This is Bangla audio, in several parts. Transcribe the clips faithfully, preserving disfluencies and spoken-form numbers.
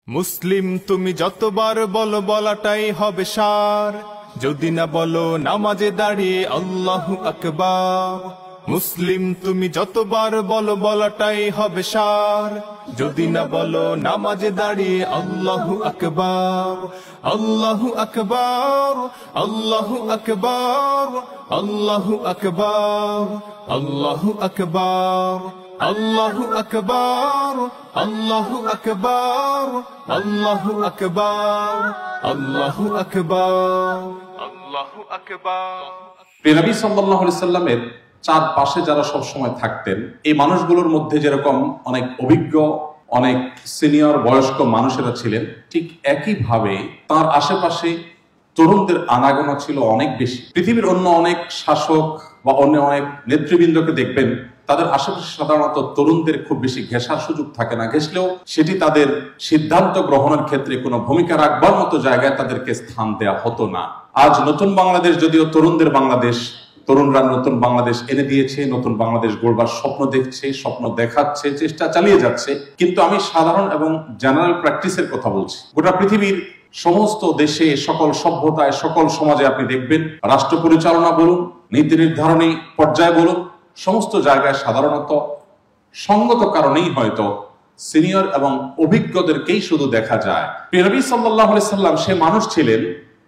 মুসলিম তুমি যতবার বলো বলাটাই হবে সার, যদি না বলো নামাজে দাঁড়িয়ে আল্লাহু আকবার। মুসলিম তুমি যতবার বলো বলাটাই হবে সার, যদি না বলো নামাজে দাঁড়িয়ে আল্লাহু আকবার। আল্লাহু আকবার, আল্লাহু আকবার, আল্লাহু আকবার, আল্লাহু আকবার, আল্লাহু আকবার, আল্লাহু আকবার, আল্লাহু আকবার, আল্লাহু আকবার, আল্লাহু আকবার। প্রিয় নবী সাল্লাল্লাহু আলাইহি সাল্লামের চার পাশে যারা সব সময় থাকতেন, এই মানুষগুলোর মধ্যে যেরকম অনেক অভিজ্ঞ, অনেক সিনিয়র বয়স্ক মানুষেরা ছিলেন, ঠিক একইভাবে তার আশেপাশে তরুণদের আনাগোনা ছিল অনেক বেশি। পৃথিবীর অন্য অনেক শাসক বা অন্য অনেক নেতৃবৃন্দকে দেখবেন, তাদের আশেপাশে সাধারণত তরুণদের খুব বেশি ঘেঁষার সুযোগ থাকে না, ঘেঁষলেও সেটি তাদের সিদ্ধান্ত গ্রহণের ক্ষেত্রে কোনো ভূমিকা রাখবার মতো জায়গায় তাদেরকে স্থান দেওয়া হতো না। আজ নতুন বাংলাদেশ যদিও তরুণদের বাংলাদেশ, তরুণরা নতুন বাংলাদেশ এনে দিয়েছে, নতুন বাংলাদেশ গড়বার স্বপ্ন দেখছে, স্বপ্ন দেখাচ্ছে, চেষ্টা চালিয়ে যাচ্ছে। কিন্তু আমি সাধারণ এবং জেনারেল প্র্যাকটিসের কথা বলছি। গোটা পৃথিবীর সমস্ত দেশে, সকল সভ্যতায়, সকল সমাজে আপনি দেখবেন, রাষ্ট্র পরিচালনা বলুন, নীতি নির্ধারণী পর্যায়ে বলুন, সমস্ত জায়গায় সাধারণত সঙ্গত কারণেই হয়তো সিনিয়র এবং অভিজ্ঞদেরকেই শুধু দেখা যায়। প্রিয় নবী সাল্লাল্লাহু আলাইহি সাল্লাম সে মানুষ ছিলেন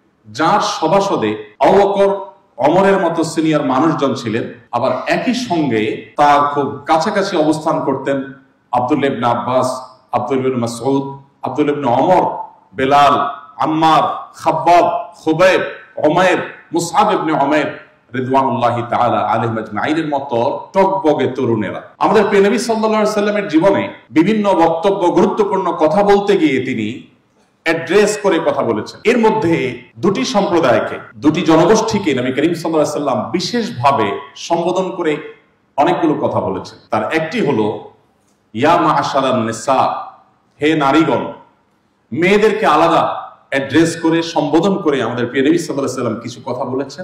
যার সভাসদে আবু বকর, ওমরের মতো সিনিয়র মানুষজন ছিলেন, আবার একই সঙ্গে তার খুব কাছাকাছি অবস্থান করতেন আব্দুল্লাহ ইবনে আব্বাস, আব্দুল্লাহ ইবনে মাসউদ, আব্দুল্লাহ ইবনে ওমর, বেলাল, আম্মার, খাব্বাব, খুবাইব, উমাইর, মুসআব ইবনে উমাইর রিদওয়ানুল্লাহি তাআলা আলাইহিম আজমাইনের মতো টকবগে তরুণেরা। আমাদের প্রিয় নবী সাল্লাল্লাহু আলাইহি সাল্লামের জীবনে বিভিন্ন বক্তব্য, গুরুত্বপূর্ণ কথা বলতে গিয়ে তিনি অ্যাড্রেস করে কথা বলেছেন। এর মধ্যে দুটি সম্প্রদায়কে, দুটি জনগোষ্ঠীকে নবী করিম সাল্লাল্লাহু আলাইহি সাল্লাম বিশেষভাবে সম্বোধন করে অনেকগুলো কথা বলেছেন। তার একটি হলো ইয়া মাআশারান নিসা, হে নারীগণ। মেয়েদেরকে আলাদা অ্যাড্রেস করে, সম্বোধন করে আমাদের প্রিয় নবী সাল্লাল্লাহু আলাইহি সাল্লাম কিছু কথা বলেছেন।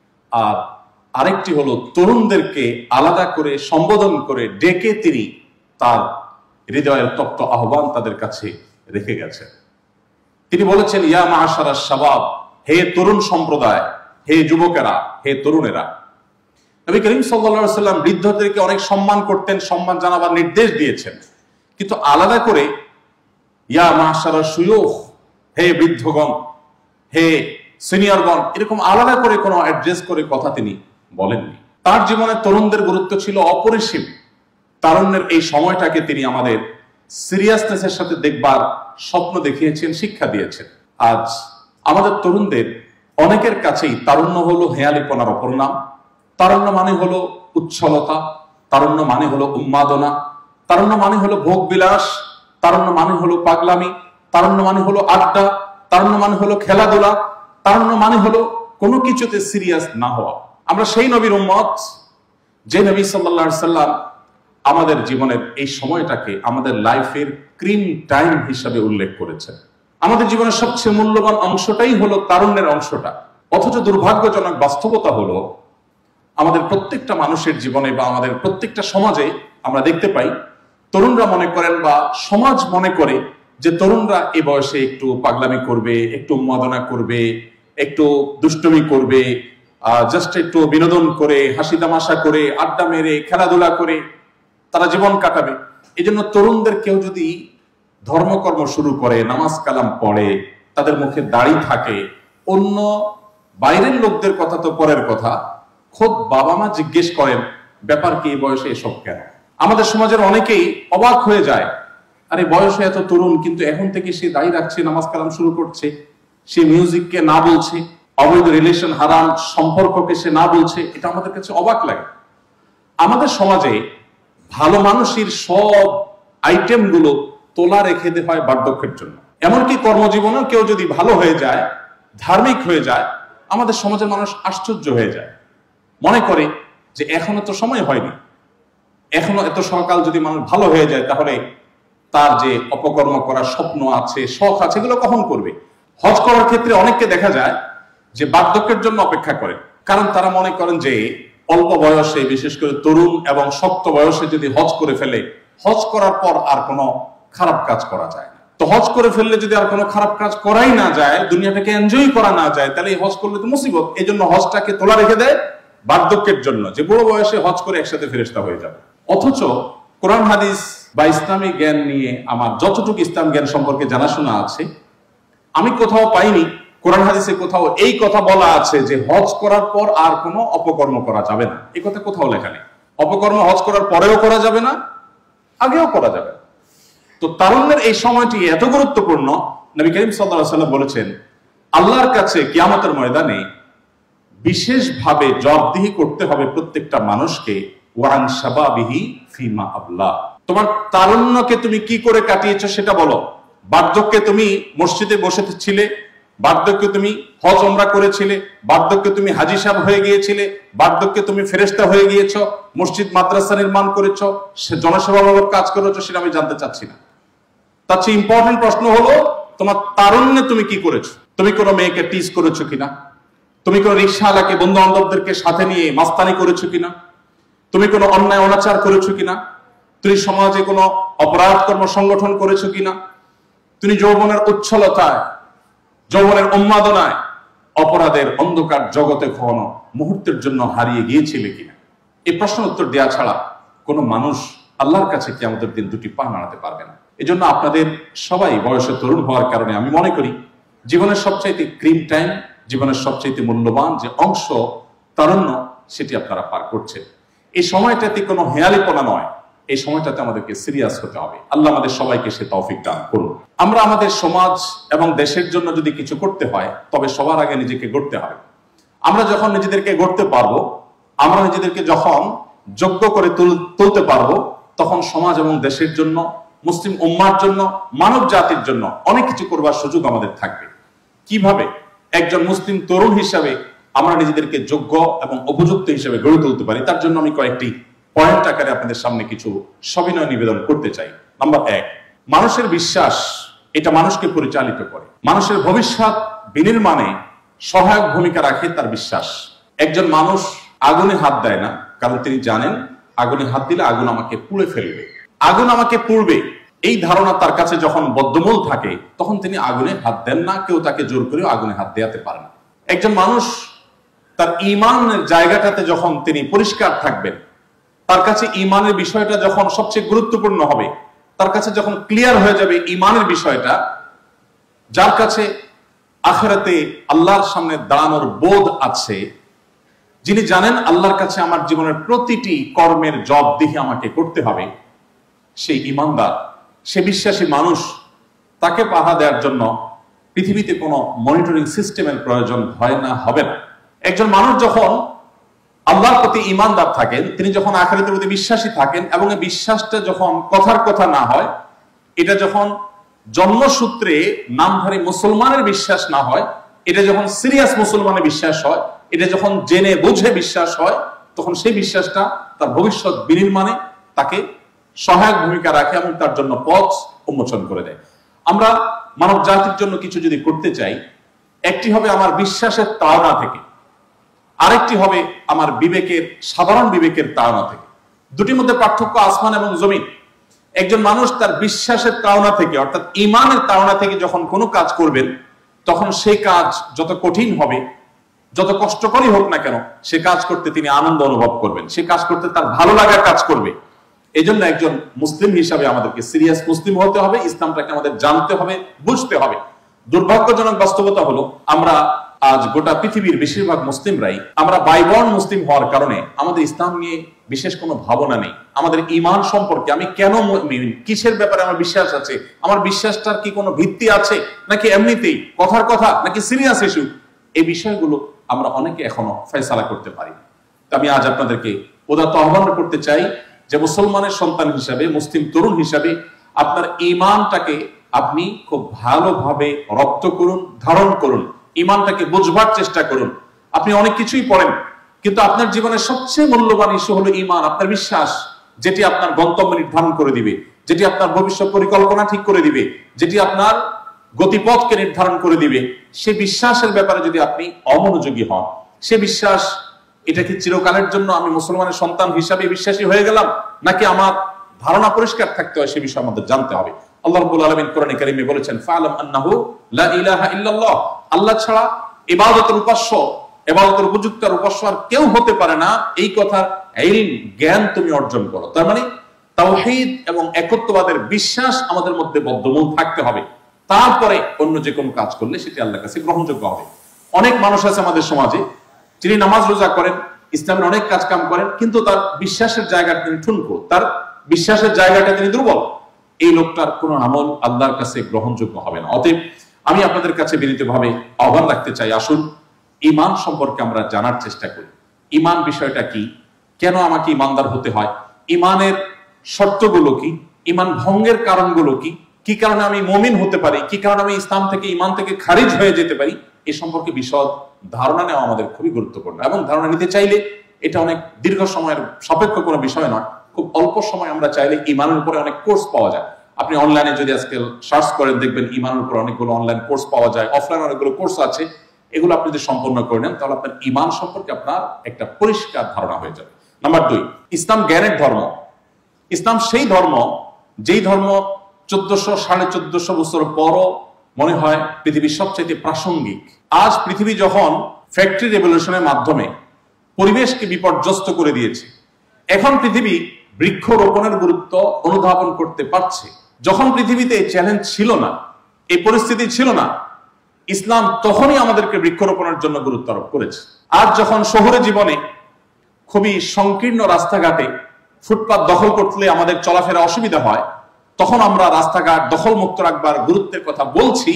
আর আরেকটি হলো তরুণদেরকে আলাদা করে সম্বোধন করে ডেকে তিনি তার হৃদয়ের তপ্ত আহ্বান তাদের কাছে রেখে গেছেন। তিনি বলেছেন ইয়া মাআশারাশ শাবাব, হে তরুণ সম্প্রদায়, হে যুবকেরা, হে তরুণেরা। নবী করিম সাল্লাল্লাহু আলাইহি সাল্লাম বৃদ্ধদেরকে অনেক সম্মান করতেন, সম্মান জানাবার নির্দেশ দিয়েছেন, কিন্তু আলাদা করে ইয়া মাআশারাশ শুয়ুখ, হে বৃদ্ধগণ, হে সিনিয়রগণ, এরকম আলাদা করে কোনো অ্যাড্রেস করে কথা তিনি বলেননি। তার জীবনে তরুণদের গুরুত্ব ছিল অপরিসীম। তারুণ্যের এই সময়টাকে তিনি আমাদের সিরিয়াসনেসের সাথে দেখবার স্বপ্ন দেখিয়েছেন, শিক্ষা দিয়েছেন। আজ আমাদের তরুণদের অনেকের কাছেই তারুণ্য হলো হেয়ালিপনার অপর নাম। তারুণ্য মানে হলো উচ্ছলতা, তারুণ্য মানে হলো উন্মাদনা, তারুণ্য মানে হলো ভোগ বিলাস, তারুণ্য মানে হলো পাগলামি, তারুণ্য মানে হলো আড্ডা, তারুণ্য মানে হলো খেলাধুলা, তারুণ্য মানে হলো কোনো কিছুতে সিরিয়াস না হওয়া। আমরা সেই নবীর উম্মত যে নবী সাল্লাল্লাহু আলাইহি সাল্লাম আমাদের জীবনের এই সময়টাকে আমাদের লাইফের ক্রিম টাইম হিসাবে উল্লেখ করেছেন। আমাদের জীবনের সবচেয়ে মূল্যবান অংশটাই হলো তারুণ্যের অংশটা। অথচ দুর্ভাগ্যজনক বাস্তবতা হলো আমাদের প্রত্যেকটা মানুষের জীবনে বা আমাদের প্রত্যেকটা সমাজে আমরা দেখতে পাই, তরুণরা মনে করেন বা সমাজ মনে করে যে তরুণরা এই বয়সে একটু পাগলামি করবে, একটু উন্মাদনা করবে, একটু দুষ্টুমি করবে, জাস্ট একটু বিনোদন করে, হাসি তামাশা করে, আড্ডা মেরে, খেলাধুলা করে তারা জীবন কাটাবে। এই জন্য তরুণদের কেউ যদি ধর্মকর্ম শুরু করে, নামাজ কালাম পড়ে, তাদের মুখে দাড়ি থাকে, অন্য বাইরের লোকদের কথা তো পরের কথা, খোদ বাবা মা জিজ্ঞেস করেন ব্যাপার কি, এই বয়সে এসব কেন? আমাদের সমাজের অনেকেই অবাক হয়ে যায়, আরে বয়সে এত তরুণ কিন্তু এখন থেকে সে দাড়ি রাখছে, নামাজ কালাম শুরু করছে, সে মিউজিককে না বলছে, অবৈধ রিলেশন হারাম সম্পর্ককে সে না বলছে। এটা আমাদের কাছে অবাক লাগে। আমাদের সমাজে ভালো মানুষের সব আইটেম গুলো তোলা রেখে দেওয়া হয় বার্ধক্যের জন্য। এমনকি কর্মজীবনেও কেউ যদি ভালো হয়ে যায়, ধার্মিক হয়ে যায়, আমাদের সমাজের মানুষ আশ্চর্য হয়ে যায়, মনে করে যে এখনো তো সময় হয়নি, এখনো এত সকাল যদি মানুষ ভালো হয়ে যায় তাহলে তার যে অপকর্ম করার স্বপ্ন আছে, শখ আছে, এগুলো কখন করবে? হজ করার ক্ষেত্রে অনেককে দেখা যায় যে বার্ধক্যের জন্য অপেক্ষা করেন, কারণ তারা মনে করেন যে অল্প বয়সে, বিশেষ করে তরুণ এবং শক্ত বয়সে যদি হজ করে ফেলে, হজ করার পর আর কোনো খারাপ কাজ করা যায় না। তো হজ করে ফেললে যদি আর কোনো খারাপ কাজ করাই না যায়, দুনিয়াটাকে এনজয় করা না যায়, তাহলে এই হজ করলে তো মুসিবত। এই জন্য হজটাকে তোলা রেখে দেয় বার্ধক্যের জন্য, যে বুড়ো বয়সে হজ করে একসাথে ফেরেশতা হয়ে যাবে। অথচ কোরআন হাদিস বা ইসলামী জ্ঞান নিয়ে আমার যতটুকু ইসলাম জ্ঞান সম্পর্কে জানাশোনা আছে, আমি কোথাও পাইনি কোরআন হাদিসে কোথাও এই কথা বলা আছে যে হজ করার পর আর কোনো অপকর্ম করা যাবে না। এই কথা কোথাও লেখা নেই। অপকর্ম হজ করার পরেও করা যাবে না, আগেও করা যাবে না। তো তারুণ্যের এই সময়টি এত গুরুত্বপূর্ণ, নবী করিম সাল্লাল্লাহু আলাইহি ওয়াসাল্লাম বলেছেন আল্লাহর কাছে কিয়ামতের ময়দানে বিশেষভাবে জবাবদিহি করতে হবে প্রত্যেকটা মানুষকে, ওয়ান শাবাবিহি ফিমা আবলা। তোমার তারুণ্যকে তুমি কি করে কাটিয়েছো সেটা বলো। বার্ধক্যে তুমি মসজিদে বসে ছিলে, বার্ধক্যে তুমি হজ ওমরা করেছিলে, বার্ধক্যে তুমি হাজী সাহেব হয়ে গিয়েছিলে, বার্ধক্যে তুমি ফেরেশতা হয়ে গিয়েছো, মসজিদ মাদ্রাসা নির্মাণ করেছো, জনসেবামূলক কাজ করেছো, সেটা আমি জানতে চাচ্ছি না। তার চেয়ে ইম্পর্টেন্ট প্রশ্ন হলো তোমার তারুণ্যে তুমি কি করেছো। তুমি কোনো মেয়েকে টিজ করেছো কিনা, তুমি কোনো রিকশাওয়ালাকে বন্ধু বান্ধবদেরকে সাথে নিয়ে মাস্তানি করেছো কিনা, তুমি কোনো অন্যায় অনাচার করেছো কিনা, তুমি সমাজে কোনো অপরাধ কর্ম সংগঠন করেছো কিনা, তুমি যৌবনের উচ্ছলতায়, যৌবনের উন্মাদনায় অপরাধের অন্ধকার জগতে কখনো মুহূর্তের জন্য হারিয়ে গিয়েছিলে কিনা। এই প্রশ্ন উত্তর দেওয়া ছাড়া কোনো মানুষ আল্লাহর কাছে কিয়ামতের দিন দুটি পা নাড়াতে পারবে না। এজন্য আপনাদের সবাই বয়সে তরুণ হওয়ার কারণে আমি মনে করি জীবনের সবচাইতে ক্রিম টাইম, জীবনের সবচাইতে মূল্যবান যে অংশ তারুণ্য, সেটি আপনারা পার করছেন। এই সময়টাতে কোনো হেয়ালিপনা নয়, এই সময়টাতে আমাদেরকে সিরিয়াস হতে হবে। আল্লাহ আমাদের সবাইকে সে তৌফিক দান করুন। আমরা আমাদের সমাজ এবং দেশের জন্য যদি কিছু করতে হয়, তবে সবার আগে নিজেকে গড়তে হবে। আমরা যখন নিজেদেরকে গড়তে পারবো, আমরা নিজেদেরকে যখন যোগ্য করে তুলতে পারবো, তখন সমাজ এবং দেশের জন্য, মুসলিম উম্মার জন্য, মানব জাতির জন্য অনেক কিছু করবার সুযোগ আমাদের থাকবে। কিভাবে একজন মুসলিম তরুণ হিসাবে আমরা নিজেদেরকে যোগ্য এবং উপযুক্ত হিসেবে গড়ে তুলতে পারি, তার জন্য আমি কয়েকটি পয়েন্ট আকারে আপনাদের সামনে কিছু সবিনয় নিবেদন করতে চাই। নাম্বার এক, মানুষের বিশ্বাস, এটা মানুষকে পরিচালিত করে। মানুষের ভবিষ্যৎ বিনির্মাণে সহায়ক ভূমিকা রাখে তার বিশ্বাস। একজন মানুষ আগুনে হাত দেয় না, কারণ তিনি জানেন আগুনে হাত দিলে আগুন আমাকে পুড়ে ফেলবে, আগুন আমাকে পুড়বে। এই ধারণা তার কাছে যখন বদ্ধমূল থাকে, তখন তিনি আগুনে হাত দেন না, কেউ তাকে জোর করেও আগুনে হাত দেওয়াতে পারে না। একজন মানুষ তার ঈমানের জায়গাটাতে যখন তিনি পরিষ্কার থাকবেন, তার কাছে ঈমানের বিষয়টা যখন সবচেয়ে গুরুত্বপূর্ণ হবে, তার কাছে যখন ক্লিয়ার হয়ে যাবে ঈমানের বিষয়টা, যার কাছে আখিরাতে আল্লাহর সামনে দাঁড়ানোর বোধ আছে, যিনি জানেন আল্লাহর কাছে আমার জীবনের প্রতিটি কর্মের জবাবদিহি আমাকে করতে হবে, সেই ঈমানদার, সে বিশ্বাসী মানুষ, তাকে পাহারা দেওয়ার জন্য পৃথিবীতে কোনো মনিটরিং সিস্টেমের প্রয়োজন হয় না, হবে না। একজন মানুষ যখন আল্লাহর প্রতি ঈমানদার থাকেন, তিনি যখন আখিরাতের প্রতি বিশ্বাসী থাকেন, এবং এই বিশ্বাসটা যখন কথার কথা না হয়, এটা যখন জন্মসূত্রে নামধারী মুসলমানের বিশ্বাস না হয়, এটা যখন সিরিয়াস মুসলমানের বিশ্বাস হয়, এটা যখন জেনে বুঝে বিশ্বাস হয়, তখন সেই বিশ্বাসটা তার ভবিষ্যৎ বিনির্মাণে তাকে সহায়ক ভূমিকা রাখে এবং তার জন্য পথ উন্মোচন করে দেয়। আমরা মানব জাতির জন্য কিছু যদি করতে চাই, একটি হবে আমার বিশ্বাসের তাড়না থেকে, আরেকটি হবে আমার বিবেকের, সাধারণ বিবেকের তাড়না থেকে। দুটির মধ্যে পার্থক্য আসমান এবং জমিন। একজন মানুষ তার বিশ্বাসের তাড়না থেকে, অর্থাৎ ঈমানের তাড়না থেকে যখন কোনো কাজ করবেন, তখন সেই কাজ যত কঠিন হবে, যত কষ্টকরই হোক না কেন, সে কাজ করতে তিনি আনন্দ অনুভব করবেন, সে কাজ করতে তার ভালো লাগা কাজ করবে। এই জন্য একজন মুসলিম হিসাবে আমাদেরকে সিরিয়াস মুসলিম হতে হবে, ইসলামটাকে আমাদের জানতে হবে, বুঝতে হবে। দুর্ভাগ্যজনক বাস্তবতা হলো আমরা আজ গোটা পৃথিবীর বেশিরভাগ মুসলিমরাই আমরা বাইবর্ন মুসলিম হওয়ার কারণে আমাদের ইসলাম নিয়ে বিশেষ কোনো ভাবনা নেই। আমাদের ঈমান সম্পর্কে, আমি কেন মুমিন, কিসের ব্যাপারে আমার বিশ্বাস আছে, আমার বিশ্বাসটার কি কোনো ভিত্তি আছে, নাকি এমনিতেই কথার কথা, নাকি সিরিয়াস ইস্যু, এই বিষয়গুলো আমরা অনেকে এখনো ফয়সালা করতে পারি। আমি আজ আপনাদেরকে উদাত্ত আহ্বান করতে চাই যে মুসলমানের সন্তান হিসাবে, মুসলিম তরুণ হিসাবে আপনার ঈমানটাকে আপনি খুব ভালোভাবে রপ্ত করুন, ধারণ করুন, ঈমানটাকে বুঝবার চেষ্টা করুন। আপনি অনেক কিছুই পড়েন, কিন্তু আপনার জীবনের সবচেয়ে মূল্যবান ইস্যু হলো ঈমান, আপনার বিশ্বাস, যেটি আপনার গন্তব্য নির্ধারণ করে দিবে, যেটি আপনার ভবিষ্যৎ পরিকল্পনা ঠিক করে দিবে, যেটি আপনার গতিপথকে নির্ধারণ করে দিবে। সে বিশ্বাসের ব্যাপারে যদি আপনি অমনোযোগী হন, সে বিশ্বাস, এটা কি চিরকালের জন্য আমি মুসলমানের সন্তান হিসাবে বিশ্বাসী হয়ে গেলাম, নাকি আমার ধারণা পরিষ্কার থাকতে হয়, সে বিষয়ে আমাদের জানতে হবে। আল্লাহ রাব্বুল আলামিন কোরআনে কারীমে বলেছেন ফা'লাম আন্নাহু লা ইলাহা ইল্লাল্লাহ, আল্লাহ ছাড়া ইবাদতের উপাস্য, ইবাদতের উপযুক্ত আর উপাস্য আর কেউ হতে পারে না, এই কথার ইলম জ্ঞান তুমি অর্জন করো। তার মানে তাওহীদ এবং একত্ববাদের বিশ্বাস আমাদের মধ্যে বদ্ধমূল থাকতে হবে, তারপরে অন্য যে কোনো কাজ করলে সেটি আল্লাহর কাছে গ্রহণযোগ্য হবে। অনেক মানুষ আছে আমাদের সমাজে, যিনি নামাজ রোজা করেন, ইসলামের অনেক কাজ কাম করেন, কিন্তু তার বিশ্বাসের জায়গাটা তিনি ঠুনকো, তার বিশ্বাসের জায়গাটা তিনি দুর্বল। এই লোকটার কোন আমল আল্লাহর কাছে গ্রহণযোগ্য হবে না। অতএব আমি আপনাদের কাছে বিনীতভাবে আহ্বান রাখতে চাই, আসুন ঈমান সম্পর্কে আমরা জানার চেষ্টা করি। ঈমান বিষয়টা কি, কেন আমাকে ঈমানদার হতে হয়, ঈমানের শর্তগুলো কি, ঈমান ভঙ্গের কারণগুলো কি, কি কারণে আমি মুমিন হতে পারি, কি কারণে আমি ইসলাম থেকে ঈমান থেকে খারিজ হয়ে যেতে পারি, এ সম্পর্কে বিশদ ধারণা নেওয়া আমাদের খুবই গুরুত্বপূর্ণ। এবং ধারণা নিতে চাইলে এটা অনেক দীর্ঘ সময়ের সাপেক্ষ কোনো বিষয় নয়, খুব অল্প সময় আমরা চাইলে ঈমানের উপরে অনেক কোর্স পাওয়া যায়। আপনি অনলাইনে যদি আজকে সার্চ করেন দেখবেন ঈমানের উপর অনেকগুলো অনলাইন কোর্স পাওয়া যায়, অফলাইন অনেকগুলো কোর্স আছে, এগুলো আপনি যদি সম্পন্ন করে নেন তাহলে আপনার ঈমান সম্পর্কে আপনার একটা পরিষ্কার ধারণা হয়ে যাবে। নাম্বার দুই, ইসলাম জ্ঞানের ধর্ম। ইসলাম সেই ধর্ম যেই ধর্ম চোদ্দশো সাড়ে চোদ্দশো বছর পরও মনে হয় পৃথিবীর সবচেয়ে প্রাসঙ্গিক। আজ পৃথিবী যখন ফ্যাক্টরি রেভলিউশনের মাধ্যমে পরিবেশকে বিপর্যস্ত করে দিয়েছে, এখন পৃথিবী বৃক্ষরোপণের গুরুত্ব অনুধাবন করতে পারছে। যখন পৃথিবীতে চ্যালেঞ্জ ছিল না, এই পরিস্থিতি ছিল না, ইসলাম তখনই আমাদেরকে বৃক্ষরোপণের জন্য গুরুত্ব আরোপ করেছে। আজ যখন শহুরে জীবনে খুবই সংকীর্ণ রাস্তাঘাটে ফুটপাত দখল করলে আমাদের চলাফেরা অসুবিধা হয়, তখন আমরা রাস্তাঘাট দখল মুক্ত রাখবার গুরুত্বের কথা বলছি।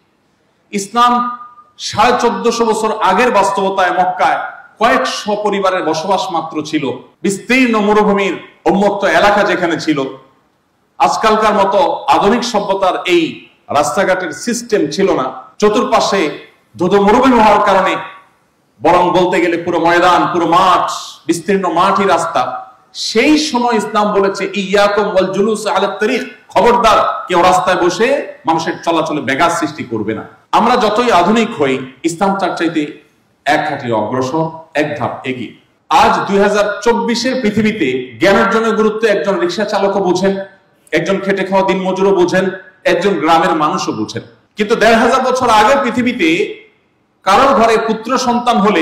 ইসলাম সাড়ে চোদ্দশো বছর আগের বাস্তবতায় মক্কায় কয়েকশো পরিবারের বসবাস মাত্র ছিল, বিস্তীর্ণ মরুভূমির উন্মুক্ত এলাকা যেখানে ছিল, আজকালকার মতো আধুনিক সভ্যতার এই রাস্তাঘাটের সিস্টেম ছিল না। চতুর্পাশে ধুধু মরুভূমি হওয়ার কারণে বরং বলতে গেলে পুরো ময়দান, পুরো মাঠ, বিস্তীর্ণ মাঠই রাস্তা। সেই সময় ইসলাম বলেছে ইয়াকুম ওয়াল জুলুস আলা তারিক, খবরদার কেউ রাস্তায় বসে মানুষের চলাচলে ব্যাঘাত সৃষ্টি করবে না। আমরা যতই আধুনিক হই, ইসলাম তার চাইতে এক হাঁটি অগ্রসর, এক ধাপ এগিয়ে। আজ দুই হাজার চব্বিশের পৃথিবীতে জ্ঞান অর্জনের গুরুত্ব একজন রিক্সা চালকও বুঝেন, একজন খেটে খাওয়া দিন মজুরও বুঝেন, একজন গ্রামের মানুষও বুঝেন। কিন্তু দেড় হাজার বছর আগের পৃথিবীতে কারোর ঘরে পুত্র সন্তান হলে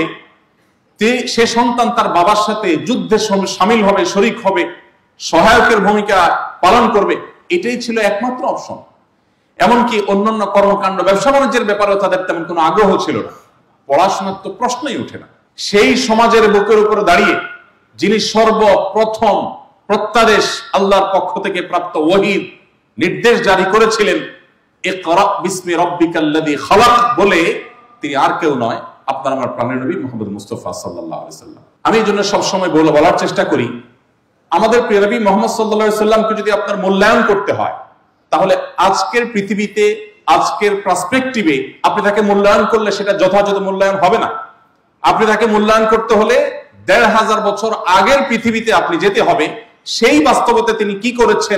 সে সন্তান তার বাবার সাথে যুদ্ধে সামিল হবে, শরিক হবে, সহায়কের ভূমিকা পালন করবে, এটাই ছিল একমাত্র অপশন। এমনকি অন্যান্য কর্মকাণ্ড, ব্যবসা বাণিজ্যের ব্যাপারেও তাদের তেমন কোনো আগ্রহ ছিল না, পড়াশোনার তো প্রশ্নই ওঠে না। সেই সমাজের বুকের উপরে দাঁড়িয়ে যিনি সর্বপ্রথম প্রত্যাদেশ আল্লাহর পক্ষ থেকে প্রাপ্ত ওহীর নির্দেশ জারি করেছিলেন, ইকরা বিসমি রাব্বিকাল্লাযী খালাক বলে, তিনি আর কেউ নয়, আপনার আমার প্রাণের নবী মুহাম্মদ মুস্তাফা সাল্লাল্লাহু আলাইহি সাল্লাম। আমি এই জন্য সবসময় বলার চেষ্টা করি, আমাদের প্রিয় নবী মুহাম্মদ সাল্লাল্লাহু আলাইহি সাল্লামকে যদি আপনার মূল্যায়ন করতে হয়, তাহলে আজকের পৃথিবীতে, আজকের পার্সপেক্টিভে আপনি তাকে মূল্যায়ন করলে সেটা যথাযথ মূল্যায়ন হবে না। আপনি তাকে মূল্যায়ন করতে হলে দেড় হাজার বছর আগের পৃথিবীতে আপনি যেতে হবে, সেই বাস্তবতা তিনি কি করেছেন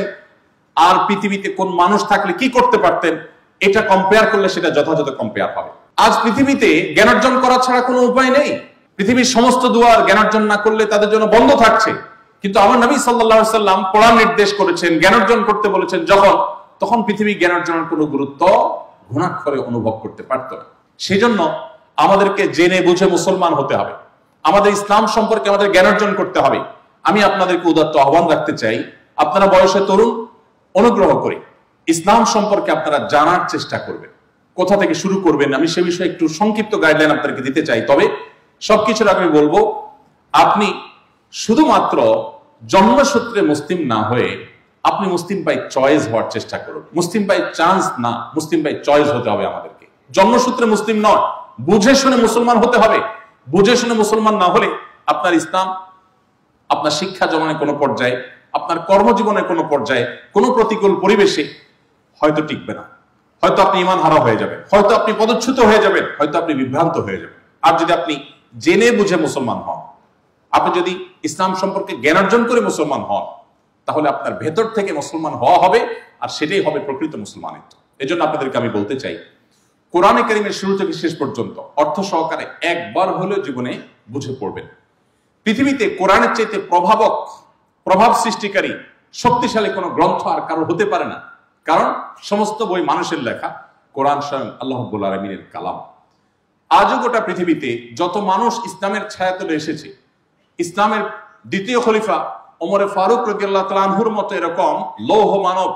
আর পৃথিবীতে কোন মানুষ থাকলে কি করতে পারতেন, এটা কম্পেয়ার করলে সেটা যথাযথ কম্পেয়ার হবে। আজ পৃথিবীতে জ্ঞান অর্জন করা ছাড়া কোনো উপায় নেই। পৃথিবীর সমস্ত দুয়ার জ্ঞান অর্জন না করলে তাদের জন্য বন্ধ থাকছে। কিন্তু আমার নবী সাল্লাল্লাহু আলাইহি সাল্লাম পড়ার নির্দেশ করেছেন, জ্ঞান অর্জন করতে বলেছেন যখন, তখন পৃথিবী জ্ঞান অর্জনের কোনো গুরুত্ব ঘুণাক্ষরে অনুভব করতে পারত না। সেই জন্য আমাদেরকে জেনে বুঝে মুসলমান হতে হবে, আমাদের ইসলাম সম্পর্কে আমাদের জ্ঞান অর্জন করতে হবে। আমি আপনাদেরকে উদাত্ত আহ্বান রাখতে চাই, আপনারা বয়সে তরুণ, অনুগ্রহ করে ইসলাম সম্পর্কে আপনারা জানার চেষ্টা করবেন। কোথা থেকে শুরু করবেন আমি সে বিষয়ে একটু সংক্ষিপ্ত গাইডলাইন আপনাদেরকে দিতে চাই। তবে সবকিছুর আগে বলবো, আপনি শুধুমাত্র জন্মসূত্রে মুসলিম না হয়ে আপনি মুসলিম বাই চয়েস হওয়ার চেষ্টা করুন। মুসলিম বাই চান্স না, মুসলিম বাই চয়েস হতে হবে আমাদেরকে। জন্মসূত্রে মুসলিম নয়, বুঝে শুনে মুসলমান হতে হবে। বুঝে শুনে মুসলমান না হলে আপনার ইসলাম আপনার শিক্ষা জীবনের কোনো পর্যায়ে, আপনার কর্মজীবনের কোনো পর্যায়ে, কোনো প্রতিকূল পরিবেশে হয়তো টিকবে না। হয়তো আপনি ঈমান হারা হয়ে যাবেন, হয়তো আপনি পদচ্যুত হয়ে যাবেন, হয়তো আপনি বিভ্রান্ত হয়ে যাবেন। আর যদি আপনি জেনে বুঝে মুসলমান হন, আপনি যদি ইসলাম সম্পর্কে জ্ঞান অর্জন করে মুসলমান হন, তাহলে আপনার ভেতর থেকে মুসলমান হওয়া হবে, আর সেটাই হবে প্রকৃত মুসলমানিত্ব। এই জন্য আপনাদেরকে আমি বলতে চাই, কোরআনে কারীমের শুরু থেকে শেষ পর্যন্ত অর্থ সহকারে একবার হলেও জীবনে বুঝে পড়বেন। পৃথিবীতে কোরআনের চাইতে প্রভাবক, প্রভাব সৃষ্টিকারী, শক্তিশালী কোনো গ্রন্থ আর কারো হতে পারে না। কারণ সমস্ত বই মানুষের লেখা, কোরআন স্বয়ং আল্লাহ রাব্বুল আলামিনের কালাম। আজও গোটা পৃথিবীতে যত মানুষ ইসলামের ছায়াতলে এসেছে, ইসলামের দ্বিতীয় খলিফা ওমরে ফারুক রাদিয়াল্লাহু তাআলা আনহুর মতো এরকম লৌহ মানব,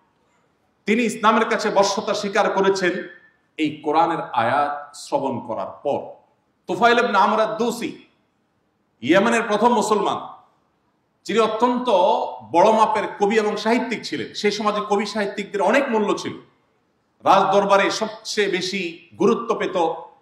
তিনি ইসলামের কাছে বর্ষতা স্বীকার করেছেন এই কোরআনের আয়াত শ্রবণ করার পর। তুফাইল ইবনে আমর আদ-দৌসি, ইয়েমেনের প্রথম মুসলমান, যিনি অত্যন্ত বড় মাপের কবি এবং সাহিত্যিক ছিলেন। সেই সমাজে কবি সাহিত্যিকদের অনেক মূল্য ছিল। রাজ দরবারে সবচেয়ে বেশি গুরুত্ব পেত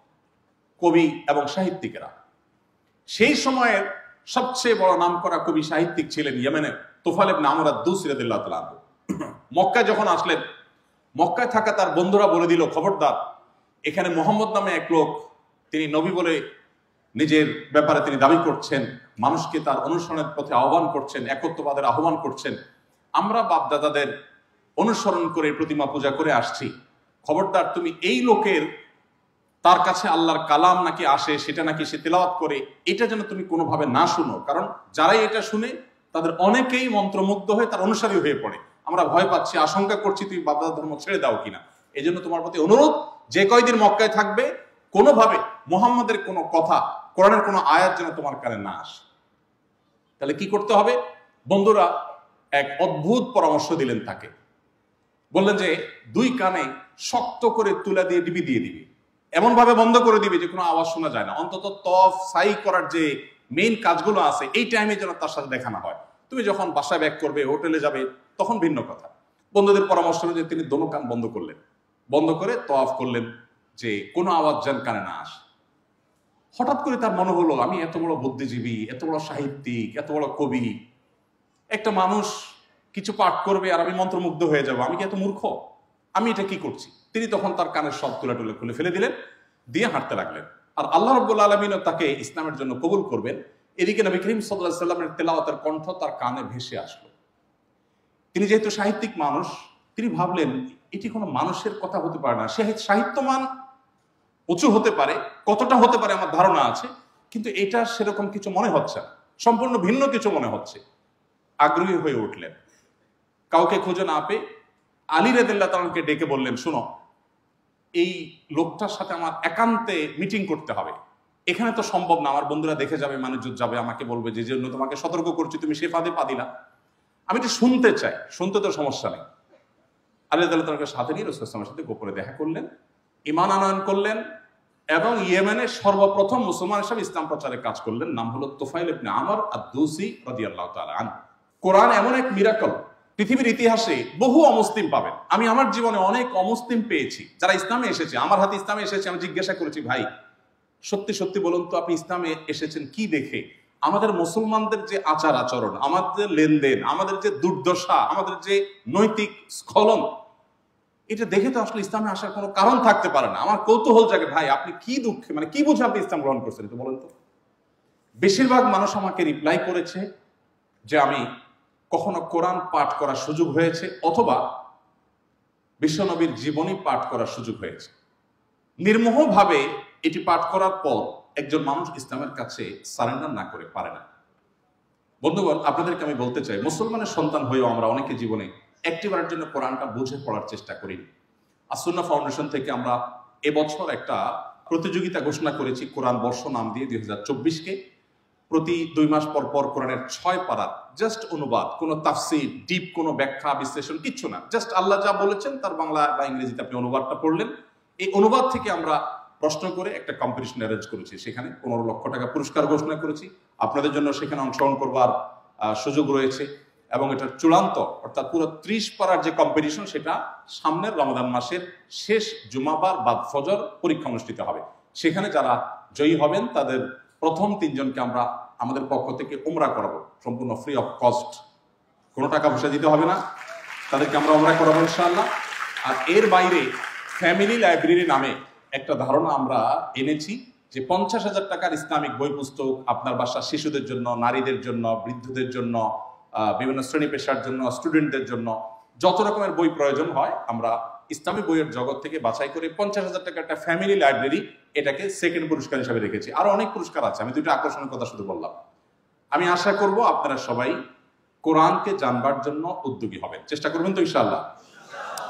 কবি এবং সাহিত্যিকেরা। সেই সময়ের সবচেয়ে বড় নামকরা কবি সাহিত্যিক ছিলেন ইয়েমেনের তুফাইল ইবনে আমর আদ-দৌসি রাদিয়াল্লাহু তাআলা আনহু। মক্কায় যখন আসলেন, মক্কায় থাকা তার বন্ধুরা বলে দিল, খবরদার, এখানে মোহাম্মদ নামে এক লোক, তিনি নবী বলে নিজের ব্যাপারে তিনি দাবি করছেন, মানুষকে তার অনুসরণের পথে আহ্বান করছেন, একত্ববাদের আহ্বান করছেন। আমরা বাপদাদাদের অনুসরণ করে প্রতিমা পূজা করে আসছি, খবরদার তুমি এই লোকের, তার কাছে আল্লাহর কালাম নাকি আসে, সেটা নাকি সে তেলাওয়াত করে, এটা যেন তুমি কোনোভাবে না শুনো, কারণ যারাই এটা শুনে তাদের অনেকেই মন্ত্রমুগ্ধ হয়ে তার অনুসারী হয়ে পড়ে। আমরা ভয় পাচ্ছি, আশঙ্কা করছি তুমি বাপদাদা ধর্ম ছেড়ে দাও কিনা। এই জন্য তোমার প্রতি অনুরোধ, যে কয়দিন মক্কায় থাকবে কোনোভাবে মুহাম্মাদের কোনো কথা, কোরআনের কোনো আয়াত যেন তোমার কানে না আসে। তাহলে কি করতে হবে? বন্ধুরা এক অদ্ভুত পরামর্শ দিলেন তাকে। বললেন যে দুই কানে শক্ত করে তুলা দিয়ে ডিবি দিয়ে দিবি, এমন ভাবে বন্ধ করে দিবি যে কোনো আওয়াজ শোনা যায় না। অন্তত তফ সাই করার যে মেইন কাজগুলো আছে এই টাইমে যেন তার সাথে দেখা না হয়। তুমি যখন বাসায় ব্যাক করবে, হোটেলে যাবে, তখন ভিন্ন কথা। বন্ধুদের পরামর্শ অনুযায়ী তিনি দোনো কান বন্ধ করলেন, বন্ধ করে তওয়াফ করলেন যে কোনো আওয়াজ যেন কানে না আসে। হঠাৎ করে তার মনে হলো, আমি এত বড় বুদ্ধিজীবী, এত বড় সাহিত্যিক, এত বড় কবি, একটা মানুষ কিছু পাঠ করবে আর আমি মন্ত্রমুগ্ধ হয়ে যাব, আমি কি এত মূর্খ? আমি এটা কি করছি? তিনি তখন তার কানের সব তুলে টুলে খুলে ফেলে দিলেন, দিয়ে হাঁটতে লাগলেন। আর আল্লাহ রাব্বুল আলামিনও তাকে ইসলামের জন্য কবুল করবেন। এদিকে নবী করিম সাল্লাল্লাহু আলাইহি ওয়াসাল্লামের তেলাওয়াতের কণ্ঠ তার কানে ভেসে আসলো। তিনি যেহেতু সাহিত্যিক মানুষ, তিনি ভাবলেন এটি কোনো মানুষের কথা হতে পারে না। সাহিত্যমান উঁচু হতে পারে, কতটা হতে পারে আমার ধারণা আছে, কিন্তু এটা সেরকম কিছু মনে হচ্ছে না, সম্পূর্ণ ভিন্ন কিছু মনে হচ্ছে। আগ্রহী হয়ে উঠলেন, কাউকে খুঁজে না পেয়ে আলী রাদিয়াল্লাহু তাআলা আনহুকে ডেকে বললেন, শুনো, এই লোকটার সাথে আমার একান্তে মিটিং করতে হবে। এখানে তো সম্ভব না, আমার বন্ধুরা দেখে যাবে, মানুষজন যাবে, আমাকে বলবে যে জন্য তোমাকে সতর্ক করছি, তুমি সে ফাঁদে পা দিলা। আমি এটা শুনতে চাই। শুনতে তো সমস্যা নেই। আলী রাদিয়াল্লাহু তাআলা আনহুকে সাথে নিয়ে রাসূল সাল্লাল্লাহু আলাইহি ওয়াসাল্লামের সাথে গোপনে দেখা করলেন, ঈমান আনয়ন করলেন এবং ইয়েমেনের সর্বপ্রথম মুসলমান হিসেবে ইসলাম প্রচারে কাজ করলেন। নাম হলো তুফাইল ইবনে আমর আদ-দৌসি রাদিয়াল্লাহু তাআলা আনহু। কোরআন এমন এক মিরাকল, পৃথিবীর ইতিহাসে বহু অমুসলিম পাবেন। আমি আমার জীবনে অনেক অমুসলিম পেয়েছি যারা ইসলামে এসেছে, আমার হাতে ইসলামে এসেছে। আমি জিজ্ঞাসা করেছি, ভাই সত্যি সত্যি বলুন তো আপনি ইসলামে এসেছেন কি দেখে? আমাদের মুসলমানদের যে আচার আচরণ, আমাদের লেনদেন, আমাদের যে দুর্দশা, আমাদের যে নৈতিক স্খলন, এটা দেখে তো আসলে ইসলামে আসার কোনো কারণ থাকতে পারে না। আমার কৌতূহল জাগে, ভাই আপনি কি দুঃখে, মানে কি বুঝে আপনি ইসলাম গ্রহণ করছেন, তো বলেন তো। বেশিরভাগ মানুষ আমাকে রিপ্লাই করেছে যে আমি কখনো কোরআন পাঠ করার সুযোগ হয়েছে অথবা বিশ্বনবীর জীবনী পাঠ করার সুযোগ হয়েছে। নির্মোহভাবে এটি পাঠ করার পর একজন মানুষ ইসলামের কাছে সারেন্ডার না করে পারে না। বন্ধুগণ, আপনাদেরকে আমি বলতে চাই, মুসলমানের সন্তান হয়েও আমরা অনেকে জীবনে একটিবারের জন্য কোরআনটা বুঝে পড়ার চেষ্টা করি। আসুন্নাহ ফাউন্ডেশন থেকে আমরা এবছর একটা প্রতিযোগিতা ঘোষণা করেছি, কোরআন বর্ষ নাম দিয়ে দুই হাজার চব্বিশকে। প্রতি দুই মাস পর পর কোরআনের ছয় পারার জাস্ট অনুবাদ, কোনো তাফসীর, ডিপ কোনো ব্যাখ্যা বিশ্লেষণ কিচ্ছু না, জাস্ট আল্লাহ যা বলেছেন তার বাংলা বা ইংরেজিতে আপনি অনুবাদটা পড়লেন। এই অনুবাদ থেকে আমরা প্রশ্ন করে একটা কম্পিটিশন অ্যারেঞ্জ করেছি, সেখানে পনেরো লক্ষ টাকা পুরস্কার ঘোষণা করেছি। আপনাদের জন্য সেখানে অংশগ্রহণ করবার সুযোগ রয়েছে এবং এটা চূড়ান্ত, অর্থাৎ পুরো ত্রিশ পারার যে কম্পিটিশন, সেটা সামনের রমাদান মাসের শেষ জুমাবার বাদ ফজর পরীক্ষা অনুষ্ঠিত হবে। সেখানে যারা জয়ী হবেন তাদের প্রথম তিনজনকে আমরা আমাদের পক্ষ থেকে উমরা করাবো, সম্পূর্ণ ফ্রি অফ কস্ট, কোনো টাকা পয়সা দিতে হবে না, তাদেরকে আমরা উমরা করাবো ইনশাআল্লাহ। আর এর বাইরে ফ্যামিলি লাইব্রেরি নামে একটা ধারণা আমরা এনেছি যে পঞ্চাশ হাজার টাকার ইসলামিক বই পুস্তক আপনার বাসার শিশুদের জন্য, নারীদের জন্য, বৃদ্ধদের জন্য, বিভিন্ন শ্রেণী পেশার জন্য, স্টুডেন্টদের জন্য যত রকমের বই প্রয়োজন হয় আমরা ইসলামী বইয়ের জগৎ থেকে বাছাই করে পঞ্চাশ হাজার টাকা একটা ফ্যামিলি লাইব্রেরি, এটাকে সেকেন্ড পুরস্কার হিসাবে রেখেছি। আরো অনেক পুরস্কার আছে, আমি দুটো আকর্ষণের কথা শুধু বললাম। আমি আশা করব আপনারা সবাই কোরআনকে জানবার জন্য উদ্যোগী হবেন, চেষ্টা করবেন তো ইনশাআল্লাহ।